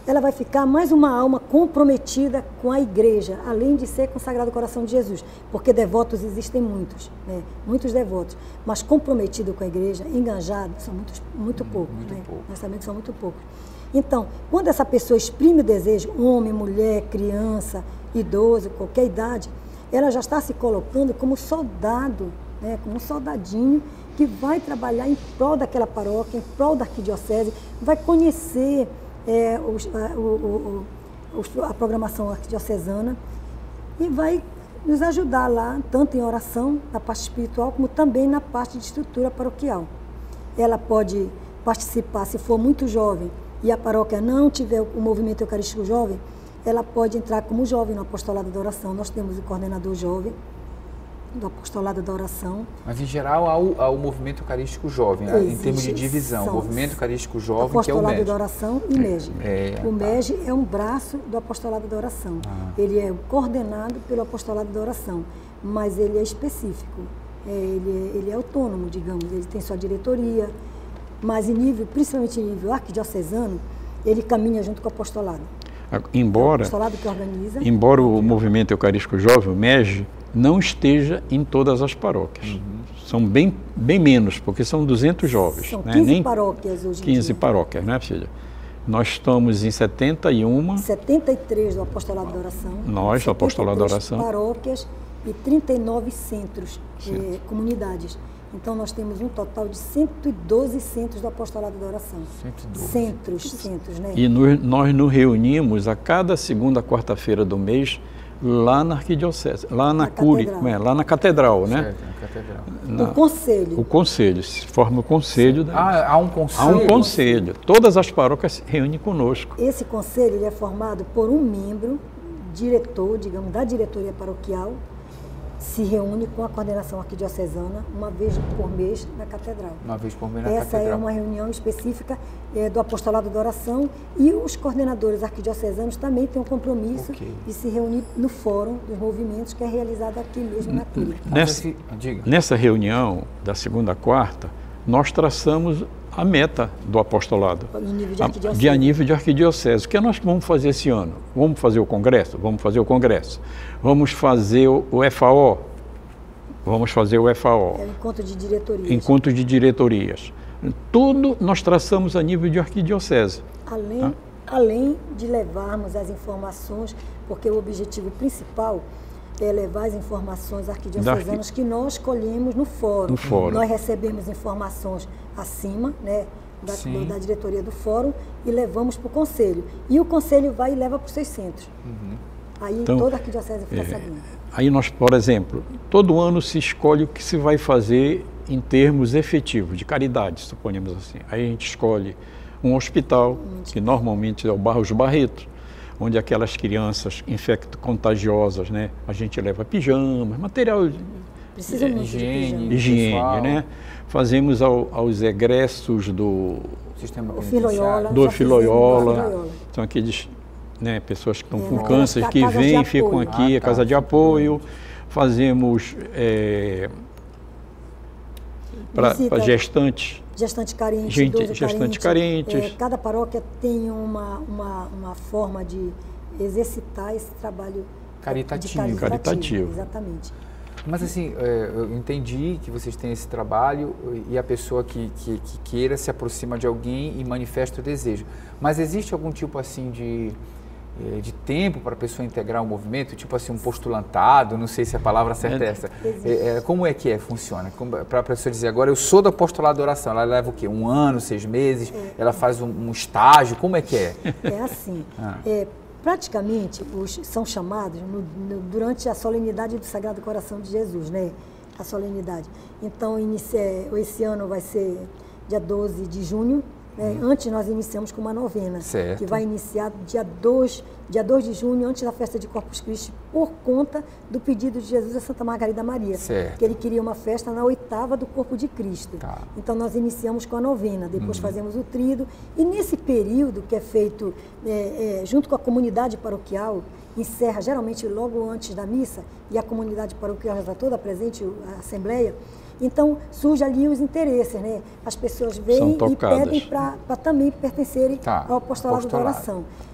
ela vai ficar mais uma alma comprometida com a igreja, além de ser com o Sagrado Coração de Jesus, porque devotos existem muitos, né? Muitos devotos, mas comprometido com a igreja, enganjados, são muitos, muito poucos, muito né? pouco. Nós sabemos que são muito poucos. Então, quando essa pessoa exprime o desejo, homem, mulher, criança, idoso, qualquer idade, ela já está se colocando como soldado, né? Como um soldadinho que vai trabalhar em prol daquela paróquia, em prol da arquidiocese, vai conhecer É, os, a, o, o, o, a programação arquidiocesana e vai nos ajudar lá, tanto em oração, na parte espiritual, como também na parte de estrutura paroquial. Ela pode participar, se for muito jovem e a paróquia não tiver o movimento eucarístico jovem, ela pode entrar como jovem no apostolado da oração. Nós temos o coordenador jovem do apostolado da oração. Mas, em geral, há o, há o movimento eucarístico jovem, Existe, em termos de divisão. O movimento eucarístico jovem, que é o apostolado M E G. da oração e M E G. É, o tá. M E G é um braço do apostolado da oração. Ah. Ele é coordenado pelo apostolado da oração, mas ele é específico. É, ele, é, ele é autônomo, digamos. Ele tem sua diretoria, mas em nível, principalmente em nível arquidiocesano, ele caminha junto com o apostolado. Embora, é o apostolado que organiza. Embora o movimento eucarístico jovem, o M E G, não esteja em todas as paróquias. Uhum. São bem, bem menos, porque são duzentos jovens. São né? quinze Nem paróquias hoje em quinze dia. paróquias, né, filha? Nós estamos em setenta e um. setenta e três do apostolado da oração. Nós, do apostolado da oração. paróquias e trinta e nove centros, eh, comunidades. Então, nós temos um total de cento e doze centros do apostolado da oração. cento e doze. Centros, centros, né? E nos, nós nos reunimos a cada segunda quarta-feira do mês lá na arquidiocese, lá na, na Curi, é, lá na catedral, né? Certo, na catedral. Na, o conselho. O conselho, se forma o conselho. Da, ah, há um conselho? Há um conselho. Todas as paróquias se reúnem conosco. Esse conselho ele é formado por um membro, diretor, digamos, da diretoria paroquial, se reúne com a coordenação arquidiocesana uma vez por mês na catedral. Uma vez por mês na Essa catedral. é uma reunião específica é, do apostolado da oração e os coordenadores arquidiocesanos também têm um compromisso okay. de se reunir no fórum dos movimentos que é realizado aqui mesmo na Cúria. Nessa, nessa reunião da segunda a quarta, nós traçamos a meta do apostolado, em nível de arquidiocese. De a nível de arquidiocese. O que nós vamos fazer esse ano? Vamos fazer o congresso? Vamos fazer o congresso. Vamos fazer o, o F A O? Vamos fazer o F A O. É o encontro de diretorias. Encontro de diretorias. Tudo nós traçamos a nível de arquidiocese. Além, tá? além de levarmos as informações, porque o objetivo principal é levar as informações arquidiocesanas que nós colhemos no fórum. no fórum. Nós recebemos informações acima, né, da, da diretoria do fórum e levamos para o conselho. E o conselho vai e leva para os seus centros. Uhum. Aí então, toda a arquidiocese fica é, sabendo. Aí nós, por exemplo, todo ano se escolhe o que se vai fazer em termos efetivos, de caridade, suponhamos assim. Aí a gente escolhe um hospital, que normalmente é o Barros Barreto, onde aquelas crianças infecto-contagiosas, né, a gente leva pijamas, material Precisa muito higiene, de higiene, né? Fazemos ao, aos egressos do sistema o Filoiola, do Filoiola, Filoiola. São aqueles, né, pessoas que estão é, com câncer, que vêm e ficam aqui, ah, a casa tá. de apoio. Fazemos é, para gestantes. Gestantes carentes, Gente, idoso gestantes carente. carentes. É, cada paróquia tem uma, uma, uma forma de exercitar esse trabalho caritativo. De caritativo, caritativo. Exatamente. Mas assim, eu entendi que vocês têm esse trabalho e a pessoa que, que, que queira se aproxima de alguém e manifesta o desejo. Mas existe algum tipo assim de, de tempo para a pessoa integrar o movimento? Tipo assim, um postulantado, não sei se a palavra certa é essa. É, como é que é, funciona? Para a pessoa dizer, agora eu sou do apostolado da oração, ela leva o quê? Um ano, seis meses? É. Ela faz um, um estágio? Como é que é? É assim, ah. é, praticamente os, são chamados no, no, durante a solenidade do Sagrado Coração de Jesus, né? A solenidade. Então, inicia, esse ano vai ser dia doze de junho. Né? Hum. Antes nós iniciamos com uma novena, certo. que vai iniciar dia dois, dia dois de junho, antes da festa de Corpus Christi, por conta do pedido de Jesus a Santa Margarida Maria, certo. que ele queria uma festa na oitava do Corpo de Cristo. Tá. Então nós iniciamos com a novena, depois uhum. fazemos o tríduo, e nesse período que é feito é, é, junto com a comunidade paroquial, encerra geralmente logo antes da missa, e a comunidade paroquial já está toda presente, a Assembleia. Então, surge ali os interesses, né? As pessoas vêm e pedem para também pertencerem tá, ao apostolado, apostolado da oração.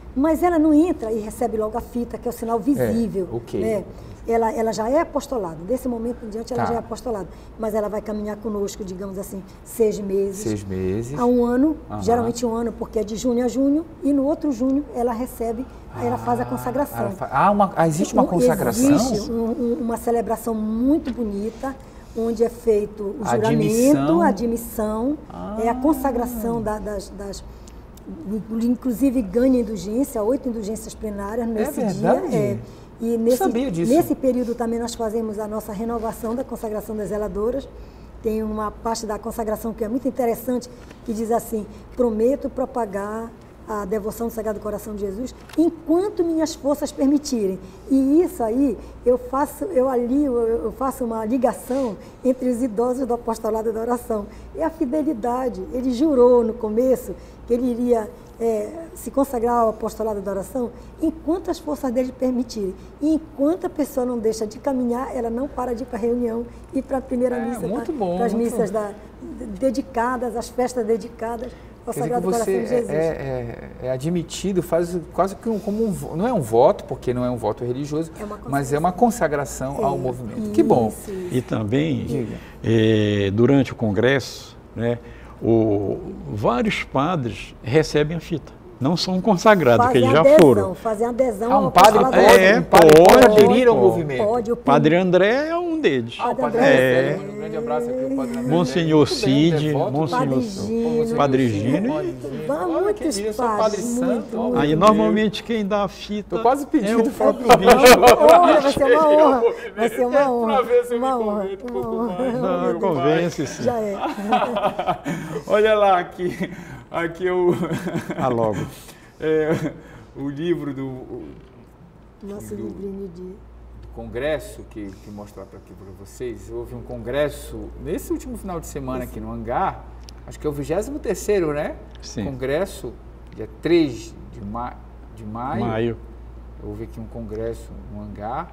mas ela não entra e recebe logo a fita, que é o sinal visível. É, ok. Né? Ela, ela já é apostolado. Desse momento em diante, ela Tá. já é apostolado. Mas ela vai caminhar conosco, digamos assim, seis meses. Seis meses. A um ano, Aham. geralmente um ano, porque é de junho a junho, e no outro junho ela recebe, aí ela faz a consagração. Ela fa- Ah, uma, ah, existe uma Um- consagração? Existe um- um- uma celebração muito bonita, onde é feito o A juramento, admissão. a admissão, é a consagração da- das, das inclusive ganha indulgência, oito indulgências plenárias nesse verdade? dia. É, e nesse, sabia disso. nesse período também nós fazemos a nossa renovação da consagração das zeladoras. Tem uma parte da consagração que é muito interessante, que diz assim: prometo propagar a devoção do Sagrado Coração de Jesus enquanto minhas forças permitirem. E isso aí, eu faço, eu ali, eu faço uma ligação entre os idosos do apostolado da oração. É a fidelidade. Ele jurou no começo que ele iria é, se consagrar ao apostolado da oração enquanto as forças dele permitirem. E enquanto a pessoa não deixa de caminhar, ela não para de ir para a reunião e para a primeira É, missa, muito pra- bom, para as muito missas bom. da, dedicadas, as festas dedicadas ao Quer dizer que Sagrado Coração você de Jesus. é, é- é admitido, faz quase que um, como um, vo- não é um voto, porque não é um voto religioso, É uma mas é uma consagração É, ao movimento. Que bom. isso, isso. E também, Diga. eh, durante o congresso, né, o, vários padres recebem a fita. Não são consagrados, que Fazem eles já adesão, foram. Fazem adesão Ah, um ao padre apostolado pode, da É, um padre pode, pode, aderir ao pode. movimento. Pode, o Padre André é um deles. Ah, o Padre André. André. Um grande abraço aqui ao Padre André. Monsenhor Muito bem, Cid, devoto. Monsenhor Padre Cid. Gino. Padre Gino. Padre Gino. Vá, Olha, muitos que dia, sou padres, Padre muito, Santo. muito. Aí normalmente quem dá a fita Tô quase pedindo é o pra- próprio bispo. Honra, vai ser uma honra. Vai ser uma honra. Pra ver se eu me Uma honra. converto um Uma pouco honra. mais. Não, convence sim. Já é. Olha lá, aqui, aqui é o, Ah, logo. é, o livro do, o- Nosso Do- livrinho de... do congresso que, que mostrar para aqui para vocês. Houve um congresso nesse último final de semana aqui no Hangar, acho que é o vigésimo terceiro, né? Sim. Congresso, dia três de, ma de maio. Maio. Houve aqui um congresso no Hangar,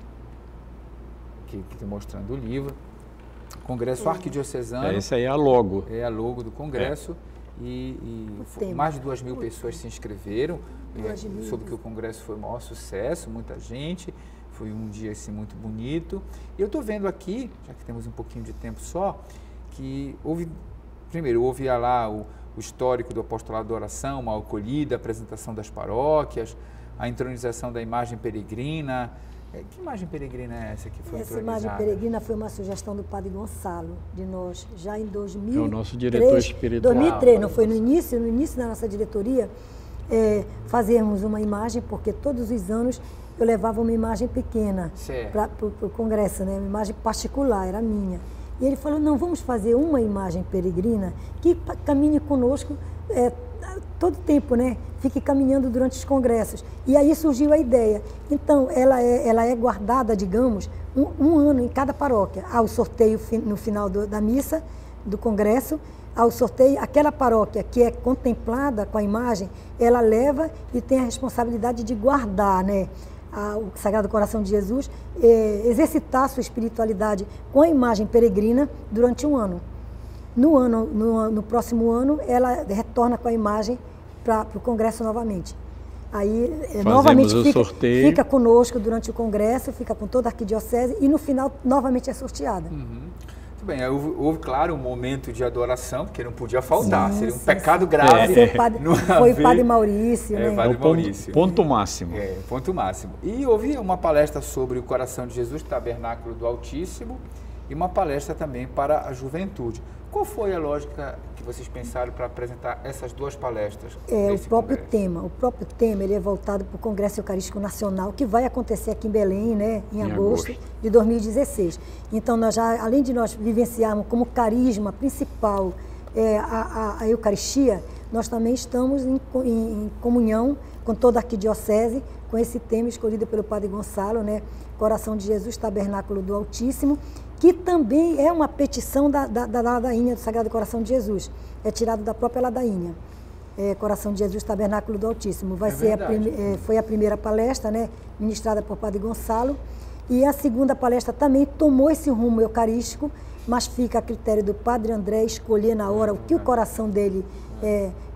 que está mostrando o livro. Congresso Arquidiocesano. É, esse aí é a logo. É a logo do congresso e, e O fo- tema. mais de duas mil pessoas se inscreveram. Duas É, mil. soube que o congresso foi o maior sucesso, muita gente, foi um dia assim, muito bonito. E eu estou vendo aqui, já que temos um pouquinho de tempo só, que houve, primeiro, houve lá o, o histórico do apostolado da oração, uma acolhida, a apresentação das paróquias, a entronização da imagem peregrina. É, que imagem peregrina é essa que foi Essa entronizada? imagem peregrina foi uma sugestão do Padre Gonçalo, de nós, já em dois mil e três. É o nosso diretor espiritual. dois mil e três, não foi no início, no início da nossa diretoria, é, fazermos uma imagem, porque todos os anos eu levava uma imagem pequena Certo. para o congresso, né? Uma imagem particular, era minha. E ele falou, não, vamos fazer uma imagem peregrina que pa- caminhe conosco é, todo tempo, né? Fique caminhando durante os congressos. E aí surgiu a ideia. Então, ela é, ela é guardada, digamos, um, um ano em cada paróquia. Há o sorteio fi- no final do- da missa, do congresso, há o sorteio, aquela paróquia que é contemplada com a imagem, ela leva e tem a responsabilidade de guardar, né? a- o Sagrado Coração de Jesus, eh, exercitar a sua espiritualidade com a imagem peregrina durante um ano. No, ano, no, no próximo ano, ela retorna com a imagem para o Congresso novamente. Aí, eh, Fazemos novamente, o fica, sorteio. fica conosco durante o Congresso, fica com toda a arquidiocese e no final, novamente, é sorteada. Muito bem, aí houve, houve, claro, um momento de adoração, porque não podia faltar, Sim, seria um sim, pecado sim. grave. Vai ser o padre- não foi o haver- Padre Maurício, É, né? o É Padre o ponto, Maurício. ponto máximo. É, ponto máximo. E houve uma palestra sobre o Coração de Jesus, Tabernáculo do Altíssimo, e uma palestra também para a juventude. Qual foi a lógica que vocês pensaram para apresentar essas duas palestras? É, o nesse próprio congresso? tema. O próprio tema ele é voltado para o Congresso Eucarístico Nacional, que vai acontecer aqui em Belém, né, em, Em agosto, agosto. de dois mil e dezesseis. Então, nós já, além de nós vivenciarmos como carisma principal é, a, a, a Eucaristia, nós também estamos em, co- em, em comunhão com toda a arquidiocese, com esse tema escolhido pelo Padre Gonçalo, né, Coração de Jesus, Tabernáculo do Altíssimo, que também é uma petição da, da, da ladainha do Sagrado Coração de Jesus. É tirado da própria ladainha. É, Coração de Jesus, Tabernáculo do Altíssimo. Vai É ser a verdade. prime- é, foi a primeira palestra, né, ministrada por Padre Gonçalo. E a segunda palestra também tomou esse rumo eucarístico, mas fica a critério do Padre André escolher na hora o que o coração dele é,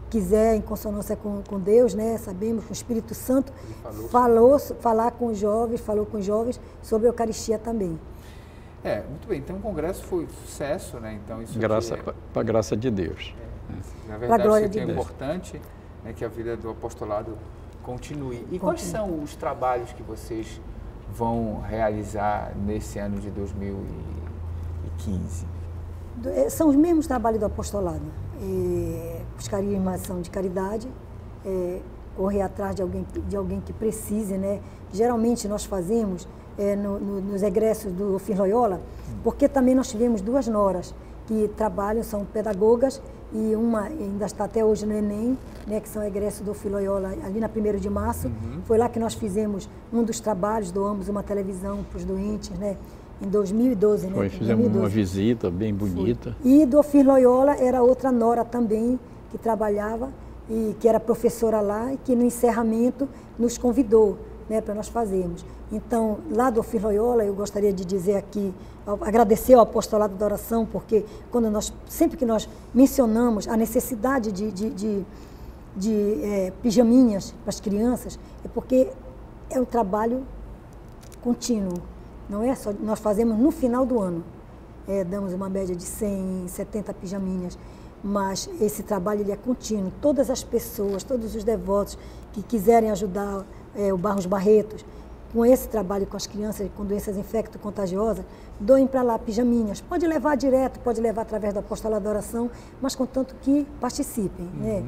quiser, em consonância com, com Deus, né, sabemos que o Espírito Santo falou, falou falar com os jovens, falou com os jovens sobre a Eucaristia também. É, muito bem. Então o congresso foi sucesso, né? Então isso graça, é, para a graça de Deus. É, na verdade, glória isso de é Deus. importante, né, que a vida do apostolado continue. E Continue. quais são os trabalhos que vocês vão realizar nesse ano de dois mil e quinze? São os mesmos trabalhos do apostolado. É, buscaria uma ação de caridade, é, correr atrás de alguém, de alguém que precise, né? Geralmente nós fazemos é, no, no, nos egressos do Ofir Loyola, porque também nós tivemos duas noras que trabalham, são pedagogas, e uma ainda está até hoje no Enem, né, que são egressos do Ofir Loyola, ali na primeira de março. Uhum. Foi lá que nós fizemos um dos trabalhos, doamos uma televisão para os doentes, né? Em dois mil e doze, né? Foi, fizemos uma visita bem bonita. Foi. E do Ofir Loyola era outra nora também que trabalhava e que era professora lá e que no encerramento nos convidou, né, para nós fazermos. Então, lá do Ofir Loyola, eu gostaria de dizer aqui, agradecer ao apostolado da oração, porque quando nós, sempre que nós mencionamos a necessidade de, de, de, de é, pijaminhas para as crianças, é porque é um trabalho contínuo. Não é só, nós fazemos no final do ano, é, damos uma média de cem, setenta pijaminhas, mas esse trabalho ele é contínuo. Todas as pessoas, todos os devotos que quiserem ajudar é, o Barros Barretos, com esse trabalho com as crianças com doenças infecto-contagiosas, doem para lá pijaminhas. Pode levar direto, pode levar através do apostolado da oração, mas contanto que participem. Uhum. Né?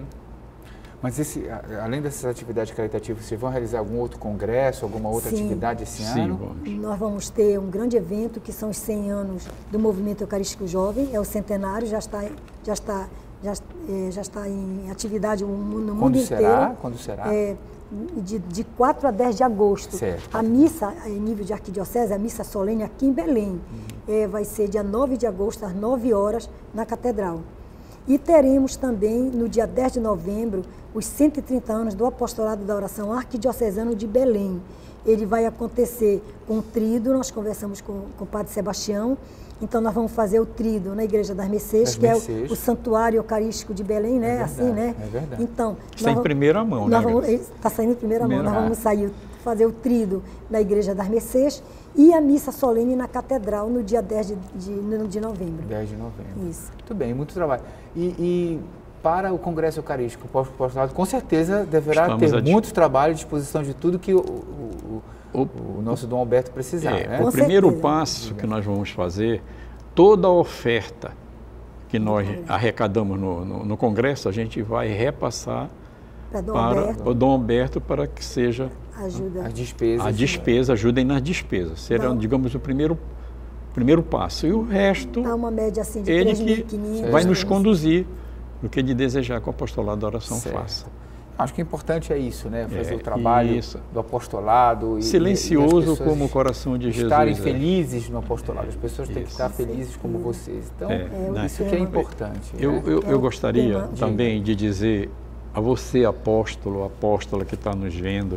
Mas esse, além dessas atividades caritativas, vocês vão realizar algum outro congresso, alguma outra Sim. atividade esse Sim, ano? Vamos. Nós vamos ter um grande evento, que são os cem anos do Movimento Eucarístico Jovem, é o centenário, já está, já está, já, é, já está em atividade no mundo Quando inteiro. será? Quando será? É, de, de quatro a dez de agosto. Certo. A missa, em nível de arquidiocese, a missa solene aqui em Belém, uhum. é, vai ser dia nove de agosto, às nove horas, na Catedral. E teremos também, no dia dez de novembro, os cento e trinta anos do Apostolado da Oração Arquidiocesano de Belém. Ele vai acontecer com o tríduo, nós conversamos com, com o Padre Sebastião, então nós vamos fazer o tríduo na Igreja das Mercês, que Mercês. é o, o Santuário Eucarístico de Belém, né? É verdade, assim, né? É verdade. Então, está em primeira mão, nós né? Está saindo em primeira, primeira mão, nós mão. vamos sair, fazer o tríduo na Igreja das Mercês e a missa solene na Catedral no dia dez de, de, de novembro. dez de novembro. Isso. Muito bem, muito trabalho. E, e para o Congresso Eucarístico, o apostolado, com certeza deverá Estamos ter a... muito trabalho à disposição de tudo que o, o, o, o nosso Dom Alberto precisar. É, né? O Com primeiro certeza. passo que nós vamos fazer, toda a oferta que nós arrecadamos no, no, no Congresso, a gente vai repassar Para Dom para Alberto. o Dom Alberto para que seja Ajuda. As despesas. a despesa, ajudem nas despesas. Será, Não. digamos, o primeiro, primeiro passo. E o resto, Dá uma média assim de ele três mil e que quinhentos. vai nos conduzir no que de desejar que o apostolado da oração Certo. faça. Acho que o importante é isso, né? Fazer É, o trabalho isso. do apostolado. E, Silencioso e as pessoas como o coração de Jesus. estarem é. felizes no apostolado. As pessoas têm que Isso. estar felizes como vocês. Então, É, né? isso que é importante. Eu, né? eu, É eu o gostaria tema. também de dizer a você, apóstolo, apóstola que está nos vendo,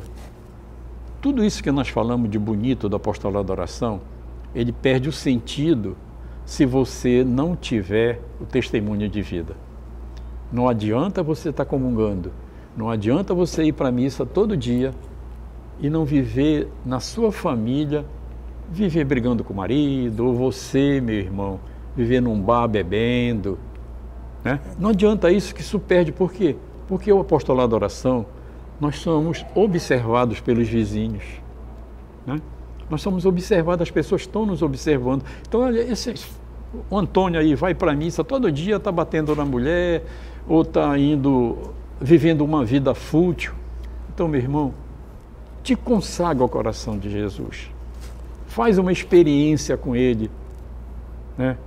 tudo isso que nós falamos de bonito do apostolado da oração, ele perde o sentido se você não tiver o testemunho de vida. Não adianta você estar comungando, não adianta você ir para a missa todo dia e não viver na sua família, viver brigando com o marido, ou você, meu irmão, viver num bar bebendo, né? Não adianta isso, que isso perde. Por quê? Porque o apostolado da oração, nós somos observados pelos vizinhos, né? Nós somos observados, as pessoas estão nos observando. Então, olha, esse, o Antônio aí vai para a missa todo dia, está batendo na mulher, ou está indo, vivendo uma vida fútil. Então, meu irmão, te consagra ao coração de Jesus. Faz uma experiência com Ele, né?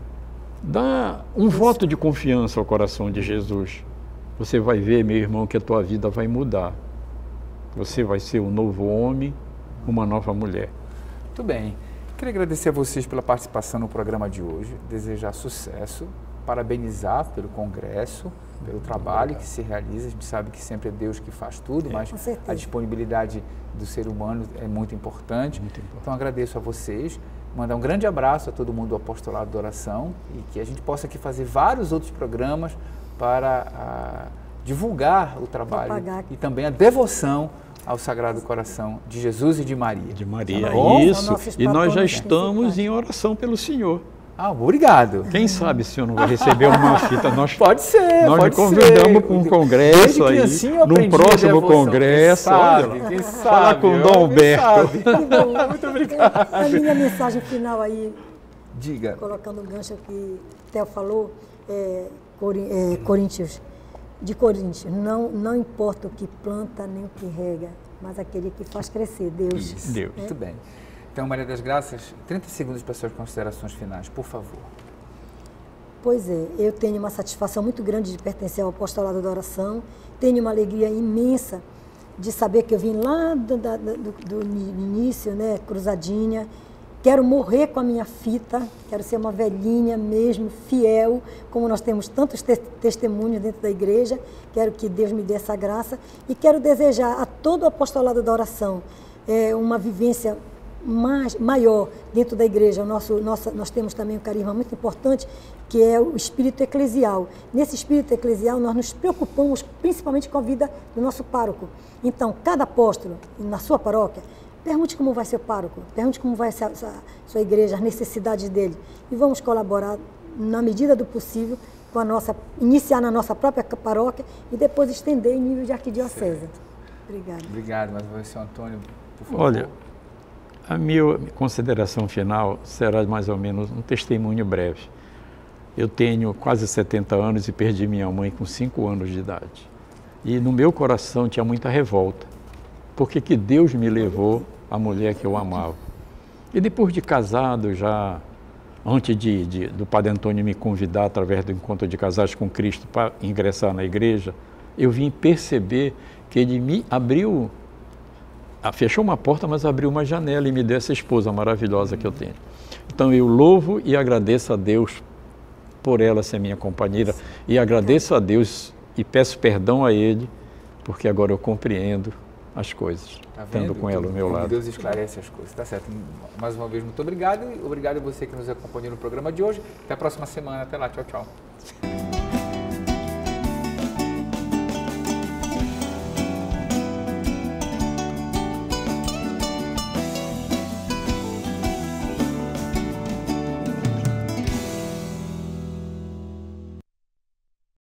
Dá um voto de confiança ao coração de Jesus. Você vai ver, meu irmão, que a tua vida vai mudar. Você vai ser um novo homem, uma nova mulher. Muito bem. Queria agradecer a vocês pela participação no programa de hoje, desejar sucesso, parabenizar pelo congresso, pelo trabalho que se realiza. A gente sabe que sempre é Deus que faz tudo, mas Com certeza. a disponibilidade do ser humano é muito importante. Muito importante. Então agradeço a vocês, mandar um grande abraço a todo mundo do Apostolado da Oração e que a gente possa aqui fazer vários outros programas para a, divulgar o trabalho Propagar. e também a devoção ao Sagrado Coração de Jesus e de Maria. De Maria, Tá bom? isso. E nós já patronos estamos em oração pelo Senhor. Ah, obrigado. Quem sabe se eu não vou receber uma fita, nós Pode ser, nós pode convidamos para um ser. congresso Desde aí, criancinha eu num aprendi a próximo devoção. congresso, Quem sabe, olha lá. quem Falar sabe, com o ó, Dom quem Alberto. sabe. Que bom. Muito obrigado. A minha mensagem final aí, Diga. colocando o gancho que o Theo falou, é, Cori- é, Coríntios, de Coríntios, não, não importa o que planta nem o que rega, mas aquele que faz crescer, Deus. Isso. Deus. Muito bem. Então, Maria das Graças, trinta segundos para suas considerações finais, por favor. Pois é, eu tenho uma satisfação muito grande de pertencer ao apostolado da oração, tenho uma alegria imensa de saber que eu vim lá do, da- do, do início, né, cruzadinha, quero morrer com a minha fita, quero ser uma velhinha mesmo, fiel, como nós temos tantos te- testemunhos dentro da igreja, quero que Deus me dê essa graça e quero desejar a todo o apostolado da oração é, uma vivência mais, maior dentro da igreja. O nosso, nossa, nós temos também um carisma muito importante, que é o espírito eclesial. Nesse espírito eclesial, nós nos preocupamos principalmente com a vida do nosso pároco. Então, cada apóstolo, na sua paróquia, pergunte como vai ser o pároco, pergunte como vai ser a, a sua igreja, as necessidades dele. E vamos colaborar, na medida do possível, com a nossa, iniciar na nossa própria paróquia e depois estender em nível de arquidiocese. Obrigada. Obrigado, mais uma vez, senhor Antônio, por favor. Olha, a minha consideração final será mais ou menos um testemunho breve. Eu tenho quase setenta anos e perdi minha mãe com cinco anos de idade. E no meu coração tinha muita revolta, porque que Deus me levou à mulher que eu amava. E depois de casado, já antes de, de, do Padre Antônio me convidar através do Encontro de Casais com Cristo para ingressar na igreja, eu vim perceber que ele me abriu, fechou uma porta, mas abriu uma janela e me deu essa esposa maravilhosa que eu tenho. Então eu louvo e agradeço a Deus por ela ser minha companheira e agradeço a Deus e peço perdão a Ele, porque agora eu compreendo as coisas, Tá vendo? estando com ela ao meu Como lado. Deus esclarece as coisas, tá certo. Mais uma vez, muito obrigado e obrigado a você que nos acompanhou no programa de hoje. Até a próxima semana. Até lá. Tchau, tchau.